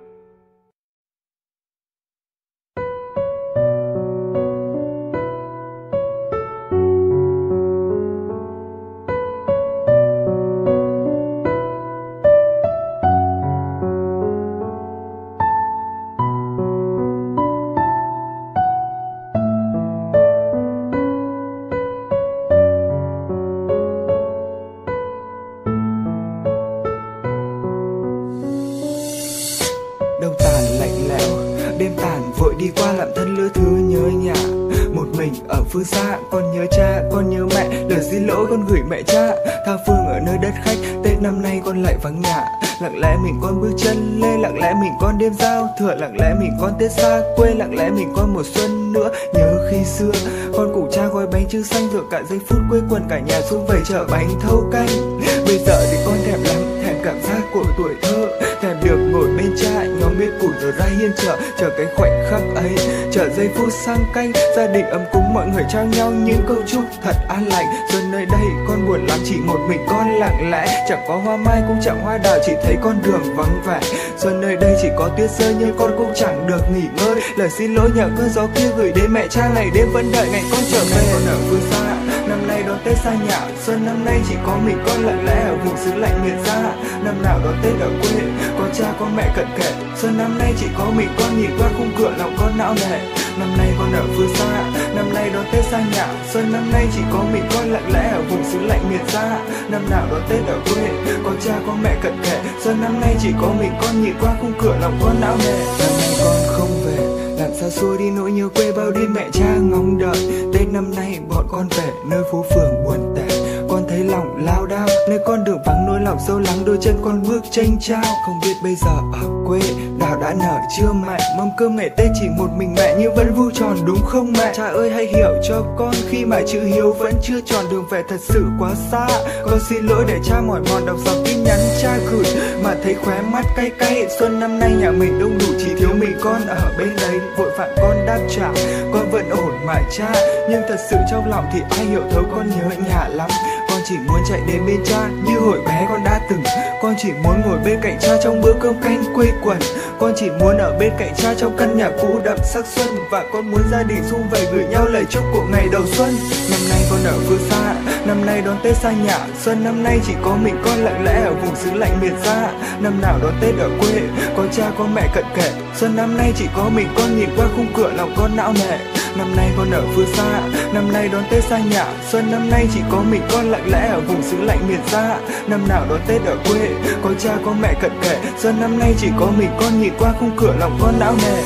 Đông tàn lạnh lẽo, đêm tàn vội đi qua làm thân lứa thứ nhớ nhà. Một mình ở phương xa, con nhớ cha, con nhớ mẹ. Lời xin lỗi con gửi mẹ cha. Tha phương ở nơi đất khách, Tết năm nay con lại vắng nhà. Lặng lẽ mình con bước chân lên, lặng lẽ mình con đêm giao thừa. Lặng lẽ mình con Tết xa quê, lặng lẽ mình con một xuân nữa. Nhớ khi xưa, con cùng cha gói bánh trưng xanh. Rồi cả giây phút quây quần cả nhà sum vầy chợ bánh thâu canh. Bây giờ thì con thèm lắm, thèm cảm giác của tuổi thơ. Thèm được ngồi bên cha, nhóm biết củi rồi ra hiên chợ. Chờ cái khoảnh khắc ấy, chờ giây phút sang canh. Gia đình ấm cúng mọi người trao nhau những câu chúc thật an lành. Rồi nơi đây con buồn lắm, chỉ một mình con lặng lẽ. Chẳng có hoa mai cũng chẳng hoa đào, chỉ thấy con đường vắng vẻ. Rồi nơi đây chỉ có tuyết rơi nhưng con cũng chẳng được nghỉ ngơi. Lời xin lỗi nhờ cơn gió kia gửi đến mẹ cha, ngày đêm vẫn đợi ngày con trở về. Con ở phương xa, năm nay đón Tết xa nhà. Xuân năm nay chỉ có mình con lặng lẽ ở vùng xứ lạnh miền xa. Năm nào đón Tết ở quê, có cha có mẹ cận kề. Xuân năm nay chỉ có mình con nhìn qua khung cửa lòng con não nề. Năm nay con ở phương xa, năm nay đón Tết xa nhà. Xuân năm nay chỉ có mình con lặng lẽ ở vùng xứ lạnh miền xa. Năm nào đón Tết ở quê, có cha có mẹ cận kề. Xuân năm nay chỉ có mình con nhìn qua khung cửa lòng con não nề. Năm nay con không về, làm sao xua đi nỗi nhớ quê bao đêm mẹ cha ngóng đợi. Tết năm nay bọn con về nơi phố phường buồn tẻ. Con thấy lòng lao đao, nơi con đường vắng nỗi lòng sâu lắng. Đôi chân con bước chênh chao, không biết bây giờ ở quê đào đã nở chưa mẹ. Mâm cơm ngày Tết chỉ một mình mẹ nhưng vẫn vui tròn đúng không mẹ? Cha ơi hãy hiểu cho con khi mà chữ hiếu vẫn chưa tròn. Đường về thật sự quá xa, con xin lỗi để cha mỏi mòn đọc dòng tin nhắn cha gửi mà thấy khóe mắt cay cay. Xuân năm nay nhà mình đông đủ chỉ thiếu mình con ở bên đấy. Vội vặn con đáp trả, con vẫn ổn mà cha. Nhưng thật sự trong lòng thì ai hiểu thấu con nhớ nhà lắm. Con chỉ muốn chạy đến bên cha như hồi bé con đã từng. Con chỉ muốn ngồi bên cạnh cha trong bữa cơm canh quây quần. Con chỉ muốn ở bên cạnh cha trong căn nhà cũ đậm sắc xuân. Và con muốn gia đình sum vầy gửi nhau lời chúc của ngày đầu xuân. Năm nay con ở phương xa, năm nay đón Tết xa nhà. Xuân năm nay chỉ có mình con lặng lẽ ở vùng xứ lạnh miền xa. Năm nào đón Tết ở quê, có cha có mẹ cận kề. Xuân năm nay chỉ có mình con nhìn qua khung cửa lòng con não nề. Năm nay con ở phương xa, năm nay đón Tết xa nhà. Xuân năm nay chỉ có mình con lặng lẽ ở vùng xứ lạnh miền xa. Năm nào đón Tết ở quê, có cha có mẹ cận kề. Xuân năm nay chỉ có mình con nhìn qua khung cửa lòng con não nề.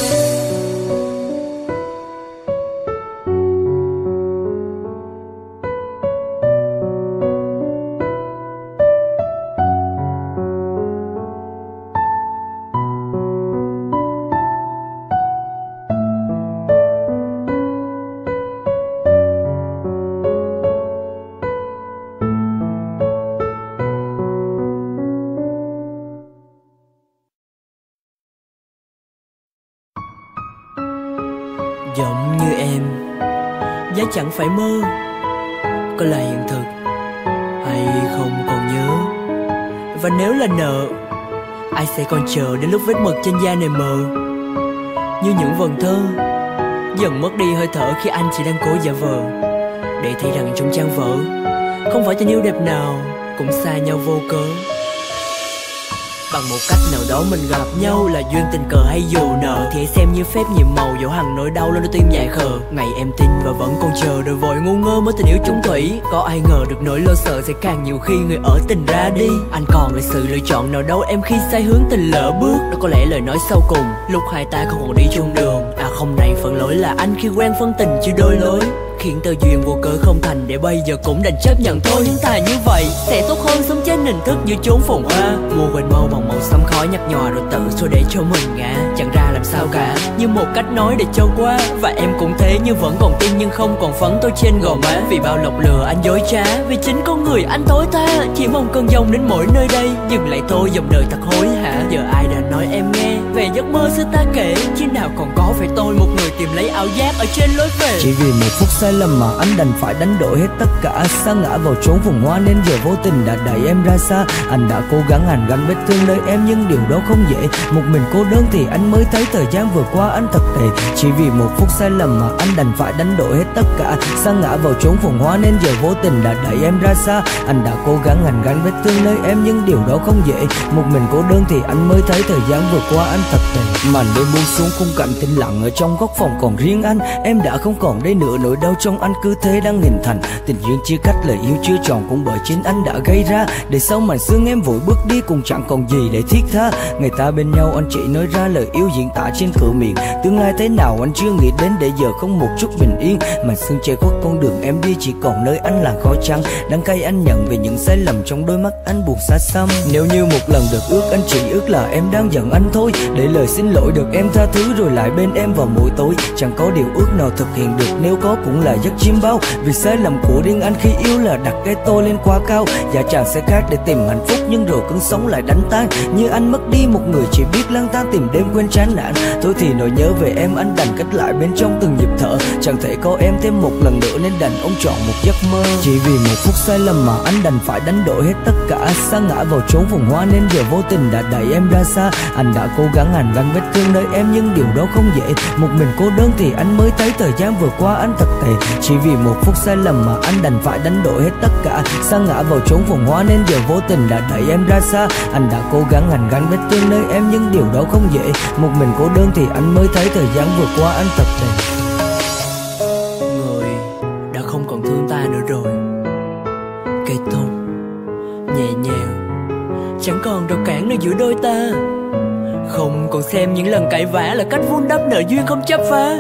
Giống như em, giá chẳng phải mơ, có là hiện thực hay không còn nhớ. Và nếu là nợ Ai sẽ còn chờ đến lúc vết mực trên da này mờ, như những vần thơ dần mất đi hơi thở khi anh chỉ đang cố giả vờ, để thấy rằng trong trang vở không phải tình yêu đẹp nào cũng xa nhau vô cớ. Bằng một cách nào đó mình gặp nhau, là duyên tình cờ hay dù nợ, thì hãy xem như phép nhiệm màu dẫu hằng nỗi đau lên đôi tim dại khờ. Ngày em tin và vẫn còn chờ đợi vội ngu ngơ mới tình yêu chung thủy. Có ai ngờ được nỗi lo sợ sẽ càng nhiều khi người ở tình ra đi. Anh còn lại sự lựa chọn nào đâu em khi sai hướng tình lỡ bước. Đó có lẽ lời nói sau cùng lúc hai ta không còn đi chung đường. À không, này phần lỗi là anh khi quen phân tình chưa đôi lối, khiến tơ duyên vô cớ không thành, để bây giờ cũng đành chấp nhận thôi. Nhưng thà như vậy sẽ tốt hơn sống trên hình thức như chốn phồn hoa, mua quên màu bằng màu xám khói nhạt nhòa rồi tự xô để cho mình ngã. Chẳng ra làm sao cả, như một cách nói để cho qua. Và em cũng thế, nhưng vẫn còn tin nhưng không còn phấn tôi trên gò má. Vì bao lọc lừa anh dối trá, vì chính con người anh tối tha. Chỉ mong cơn giông đến mỗi nơi đây dừng lại thôi, dòng đời thật hối hả. Giờ ai đã nói em nghe về giấc mơ xưa ta kể, chứ nào còn có phải tôi một người tìm lấy ảo giác ở trên lối về. Chỉ vì một phút sai lầm mà anh đành phải đánh đổi hết tất cả, sa ngã vào chốn vùng hoa nên giờ vô tình đã đẩy em ra xa. Anh đã cố gắng hàn gắn vết thương nơi em nhưng điều đó không dễ. Một mình cô đơn thì anh mới thấy thời gian vừa qua anh thật tệ. Chỉ vì một phút sai lầm mà anh đành phải đánh đổi hết tất cả, sa ngã vào chốn vùng hoa nên giờ vô tình đã đẩy em ra xa. Anh đã cố gắng hàn gắn vết thương nơi em nhưng điều đó không dễ. Một mình cô đơn thì anh mới thấy thời gian vừa qua anh thật tệ. Màn đêm buông xuống, khung cảnh tĩnh lặng ở trong góc phòng còn riêng anh. Em đã không còn đây nữa, nỗi đau trong anh cứ thế đang hình thành. Tình duyên chia cách, lời yêu chưa tròn cũng bởi chính anh đã gây ra. Để sau màn sương em vội bước đi cũng chẳng còn gì để thiết tha. Người ta bên nhau anh chỉ nói ra lời yêu diễn tả trên cửa miệng. Tương lai thế nào anh chưa nghĩ đến, để giờ không một chút bình yên. Màn sương che khuất con đường em đi, chỉ còn nơi anh làng khói trắng. Đắng cay anh nhận về những sai lầm trong đôi mắt anh buồn xa xăm. Nếu như một lần được ước, anh chỉ ước là em đang giận anh thôi, để lời xin lỗi được em tha thứ rồi lại bên em vào mỗi tối. Chẳng có điều ước nào thực hiện được, nếu có cũng là giấc chiêm bao. Vì sai lầm của riêng anh khi yêu là đặt cái tôi lên quá cao. Dạ chàng sẽ khác để tìm hạnh phúc, nhưng rồi cơn sóng lại đánh tan. Như anh mất đi một người chỉ biết lang thang tìm đêm quên chán nản. Thôi thì nỗi nhớ về em anh đành cách lại bên trong từng nhịp thở. Chẳng thể có em thêm một lần nữa nên đành ông chọn một giấc mơ. Chỉ vì một phút sai lầm mà anh đành phải đánh đổi hết tất cả, sa ngã vào chốn vùng hoa nên giờ vô tình đã đẩy em ra xa. Anh đã cố gắng hàn gắn vết thương nơi em nhưng điều đó không dễ. Một mình cô đơn thì anh mới thấy thời gian vừa qua anh thật tệ. Chỉ vì một phút sai lầm mà anh đành phải đánh đổi hết tất cả, sa ngã vào chốn vùng hoa nên giờ vô tình đã đẩy em ra xa. Anh đã cố gắng hàn gắn vết thương nơi em nhưng điều đó không dễ. Một mình cô đơn thì anh mới thấy thời gian vừa qua anh thật tệ. Người đã không còn thương ta nữa rồi, cây thúc nhẹ nhàng chẳng còn rào cản nơi giữa đôi ta. Không còn xem những lần cãi vã là cách vun đắp nợ duyên không chấp phá.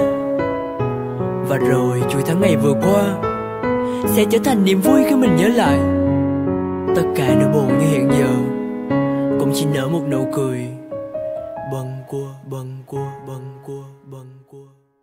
Và rồi chuỗi tháng ngày vừa qua sẽ trở thành niềm vui khi mình nhớ lại. Tất cả nỗi buồn như hiện giờ cũng chỉ nở một nụ cười bâng quơ bâng quơ bâng quơ bâng quơ.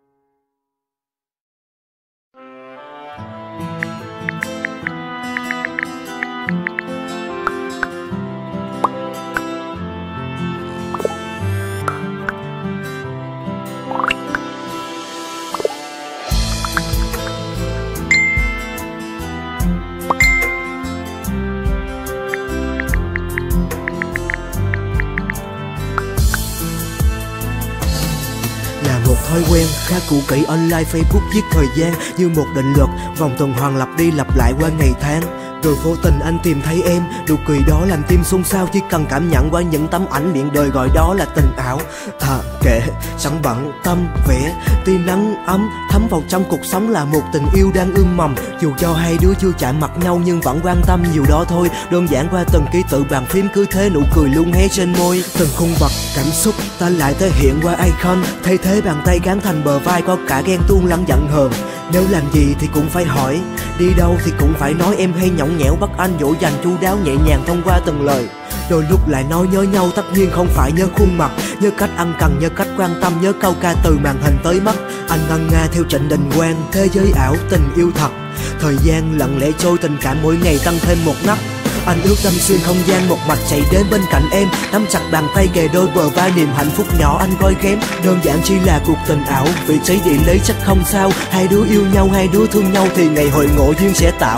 Thói quen khá cũ kỹ online Facebook giết thời gian như một định luật, vòng tuần hoàn lặp đi lặp lại qua ngày tháng. Rồi vô tình anh tìm thấy em, nụ cười đó làm tim xôn xao. Chỉ cần cảm nhận qua những tấm ảnh, miệng đời gọi đó là tình ảo. Thà kệ, chẳng bận tâm vẽ, tia nắng ấm thấm vào trong cuộc sống là một tình yêu đang ươm mầm. Dù cho hai đứa chưa chạm mặt nhau nhưng vẫn quan tâm nhiều đó thôi. Đơn giản qua từng ký tự bàn phím, cứ thế nụ cười luôn hé trên môi. Từng khung vật cảm xúc ta lại thể hiện qua icon, thay thế bàn tay gắn thành bờ vai, có cả ghen tuông lẫn giận hờn. Nếu làm gì thì cũng phải hỏi, đi đâu thì cũng phải nói. Em hay nhõng nhẽo bắt anh dỗ dành chu đáo nhẹ nhàng thông qua từng lời. Đôi lúc lại nói nhớ nhau, tất nhiên không phải nhớ khuôn mặt, nhớ cách ân cần, nhớ cách quan tâm, nhớ câu ca từ màn hình tới mắt. Anh ngân nga theo Trịnh Đình Quang, thế giới ảo tình yêu thật. Thời gian lặng lẽ trôi, tình cảm mỗi ngày tăng thêm một nấc. Anh ước đâm xuyên không gian, một mạch chạy đến bên cạnh em, nắm chặt bàn tay kề đôi bờ vai, niềm hạnh phúc nhỏ anh gói ghém. Đơn giản chỉ là cuộc tình ảo, vị trí địa lý chắc không sao. Hai đứa yêu nhau, hai đứa thương nhau thì ngày hội ngộ duyên sẽ tạo.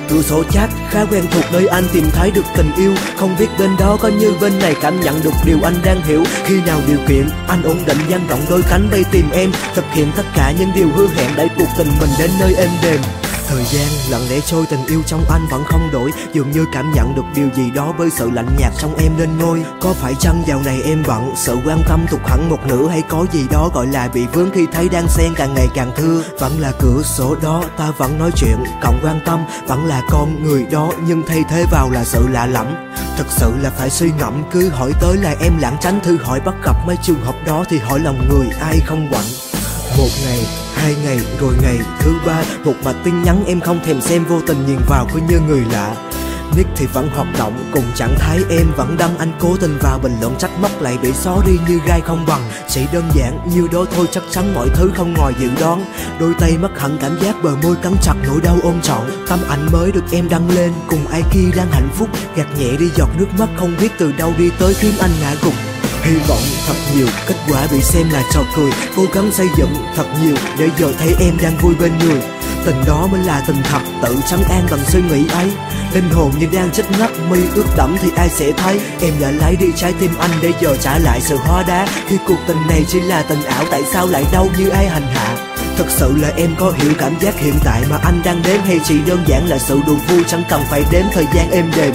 cửa sổ chat khá quen thuộc nơi anh tìm thấy được tình yêu. Không biết bên đó có như bên này cảm nhận được điều anh đang hiểu. Khi nào điều kiện anh ổn định dang rộng đôi cánh bay tìm em, thực hiện tất cả những điều hứa hẹn đẩy cuộc tình mình đến nơi êm đềm. Thời gian lặng lẽ trôi, tình yêu trong anh vẫn không đổi. Dường như cảm nhận được điều gì đó với sự lạnh nhạt trong em lên ngôi. Có phải chăng dạo này em bận, sự quan tâm tụt hẳn một nửa, hay có gì đó gọi là bị vướng khi thấy đan xen càng ngày càng thưa. Vẫn là cửa sổ đó ta vẫn nói chuyện, cộng quan tâm vẫn là con người đó, nhưng thay thế vào là sự lạ lẫm. Thực sự là phải suy ngẫm, cứ hỏi tới là em lảng tránh, thử hỏi bắt gặp mấy trường hợp đó thì hỏi lòng người ai không quạnh. Một ngày, 2 ngày, rồi ngày thứ 3, một mạch tin nhắn em không thèm xem, vô tình nhìn vào cứ như người lạ. Nick thì vẫn hoạt động cùng trạng thái em vẫn đăng, anh cố tình vào bình luận trách móc lại để xóa đi như gai không bằng. Chỉ đơn giản như đó thôi, chắc chắn mọi thứ không ngoài dự đoán. Đôi tay mất hẳn cảm giác, bờ môi cắn chặt nỗi đau ôm trọn. Tấm ảnh mới được em đăng lên cùng ai kia đang hạnh phúc, gạt nhẹ đi giọt nước mắt không biết từ đâu đi tới khiến anh ngã gục. Hy vọng thật nhiều, kết quả bị xem là trò cười. Cố gắng xây dựng thật nhiều để giờ thấy em đang vui bên người. Tình đó mới là tình thật, tự trấn an bằng suy nghĩ ấy. Linh hồn như đang chết ngất, mi ướt đẫm thì ai sẽ thấy. Em đã lấy đi trái tim anh để giờ trả lại sự hóa đá. Khi cuộc tình này chỉ là tình ảo, tại sao lại đau như ai hành hạ? Thật sự là em có hiểu cảm giác hiện tại mà anh đang đếm, hay chỉ đơn giản là sự đùa vui chẳng cần phải đếm thời gian êm đềm?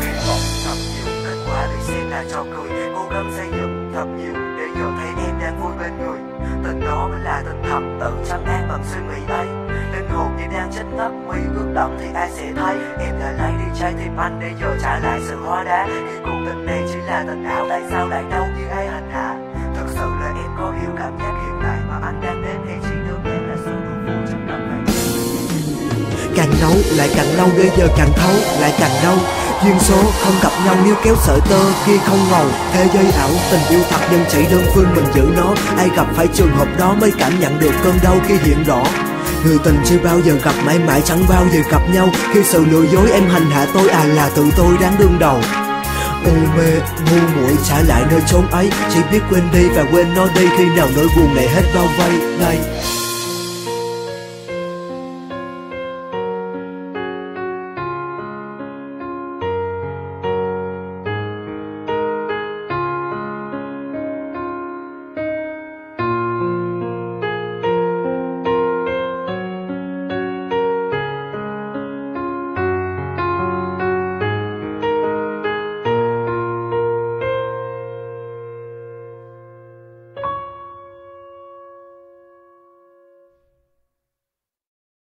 Xây dựng thật nhiều để giờ thấy em đang vui bên người. Tình đó mới là tình thật, tự trấn an bằng suy nghĩ ấy. Linh hồn như đang chết ngất, mi ướt đẫm thì ai sẽ thấy. Em đã lấy đi trái tim anh để giờ trả lại sự hóa đá. Khi cuộc tình này chỉ là tình ảo, tại sao lại đau như ai hành hạ? Thật sự là em có hiểu cảm giác hiện tại mà anh đang đến, hay chỉ đơn giản là sự đau khổ trong tâm này. Càng nấu lại càng lâu, bây giờ càng thấu lại càng đau. Duyên số không gặp nhau, níu kéo sợi tơ kia không ngầu. Thế giới ảo, tình yêu thật nhưng chỉ đơn phương mình giữ nó. Ai gặp phải trường hợp đó mới cảm nhận được cơn đau khi hiện rõ. Người tình chưa bao giờ gặp, mãi mãi chẳng bao giờ gặp nhau. Khi sự lừa dối em hành hạ tôi, là tự tôi đáng đương đầu. U mê, ngu muội trả lại nơi chốn ấy. Chỉ biết quên đi và quên nó đi, khi nào nỗi buồn này hết bao vây. Đây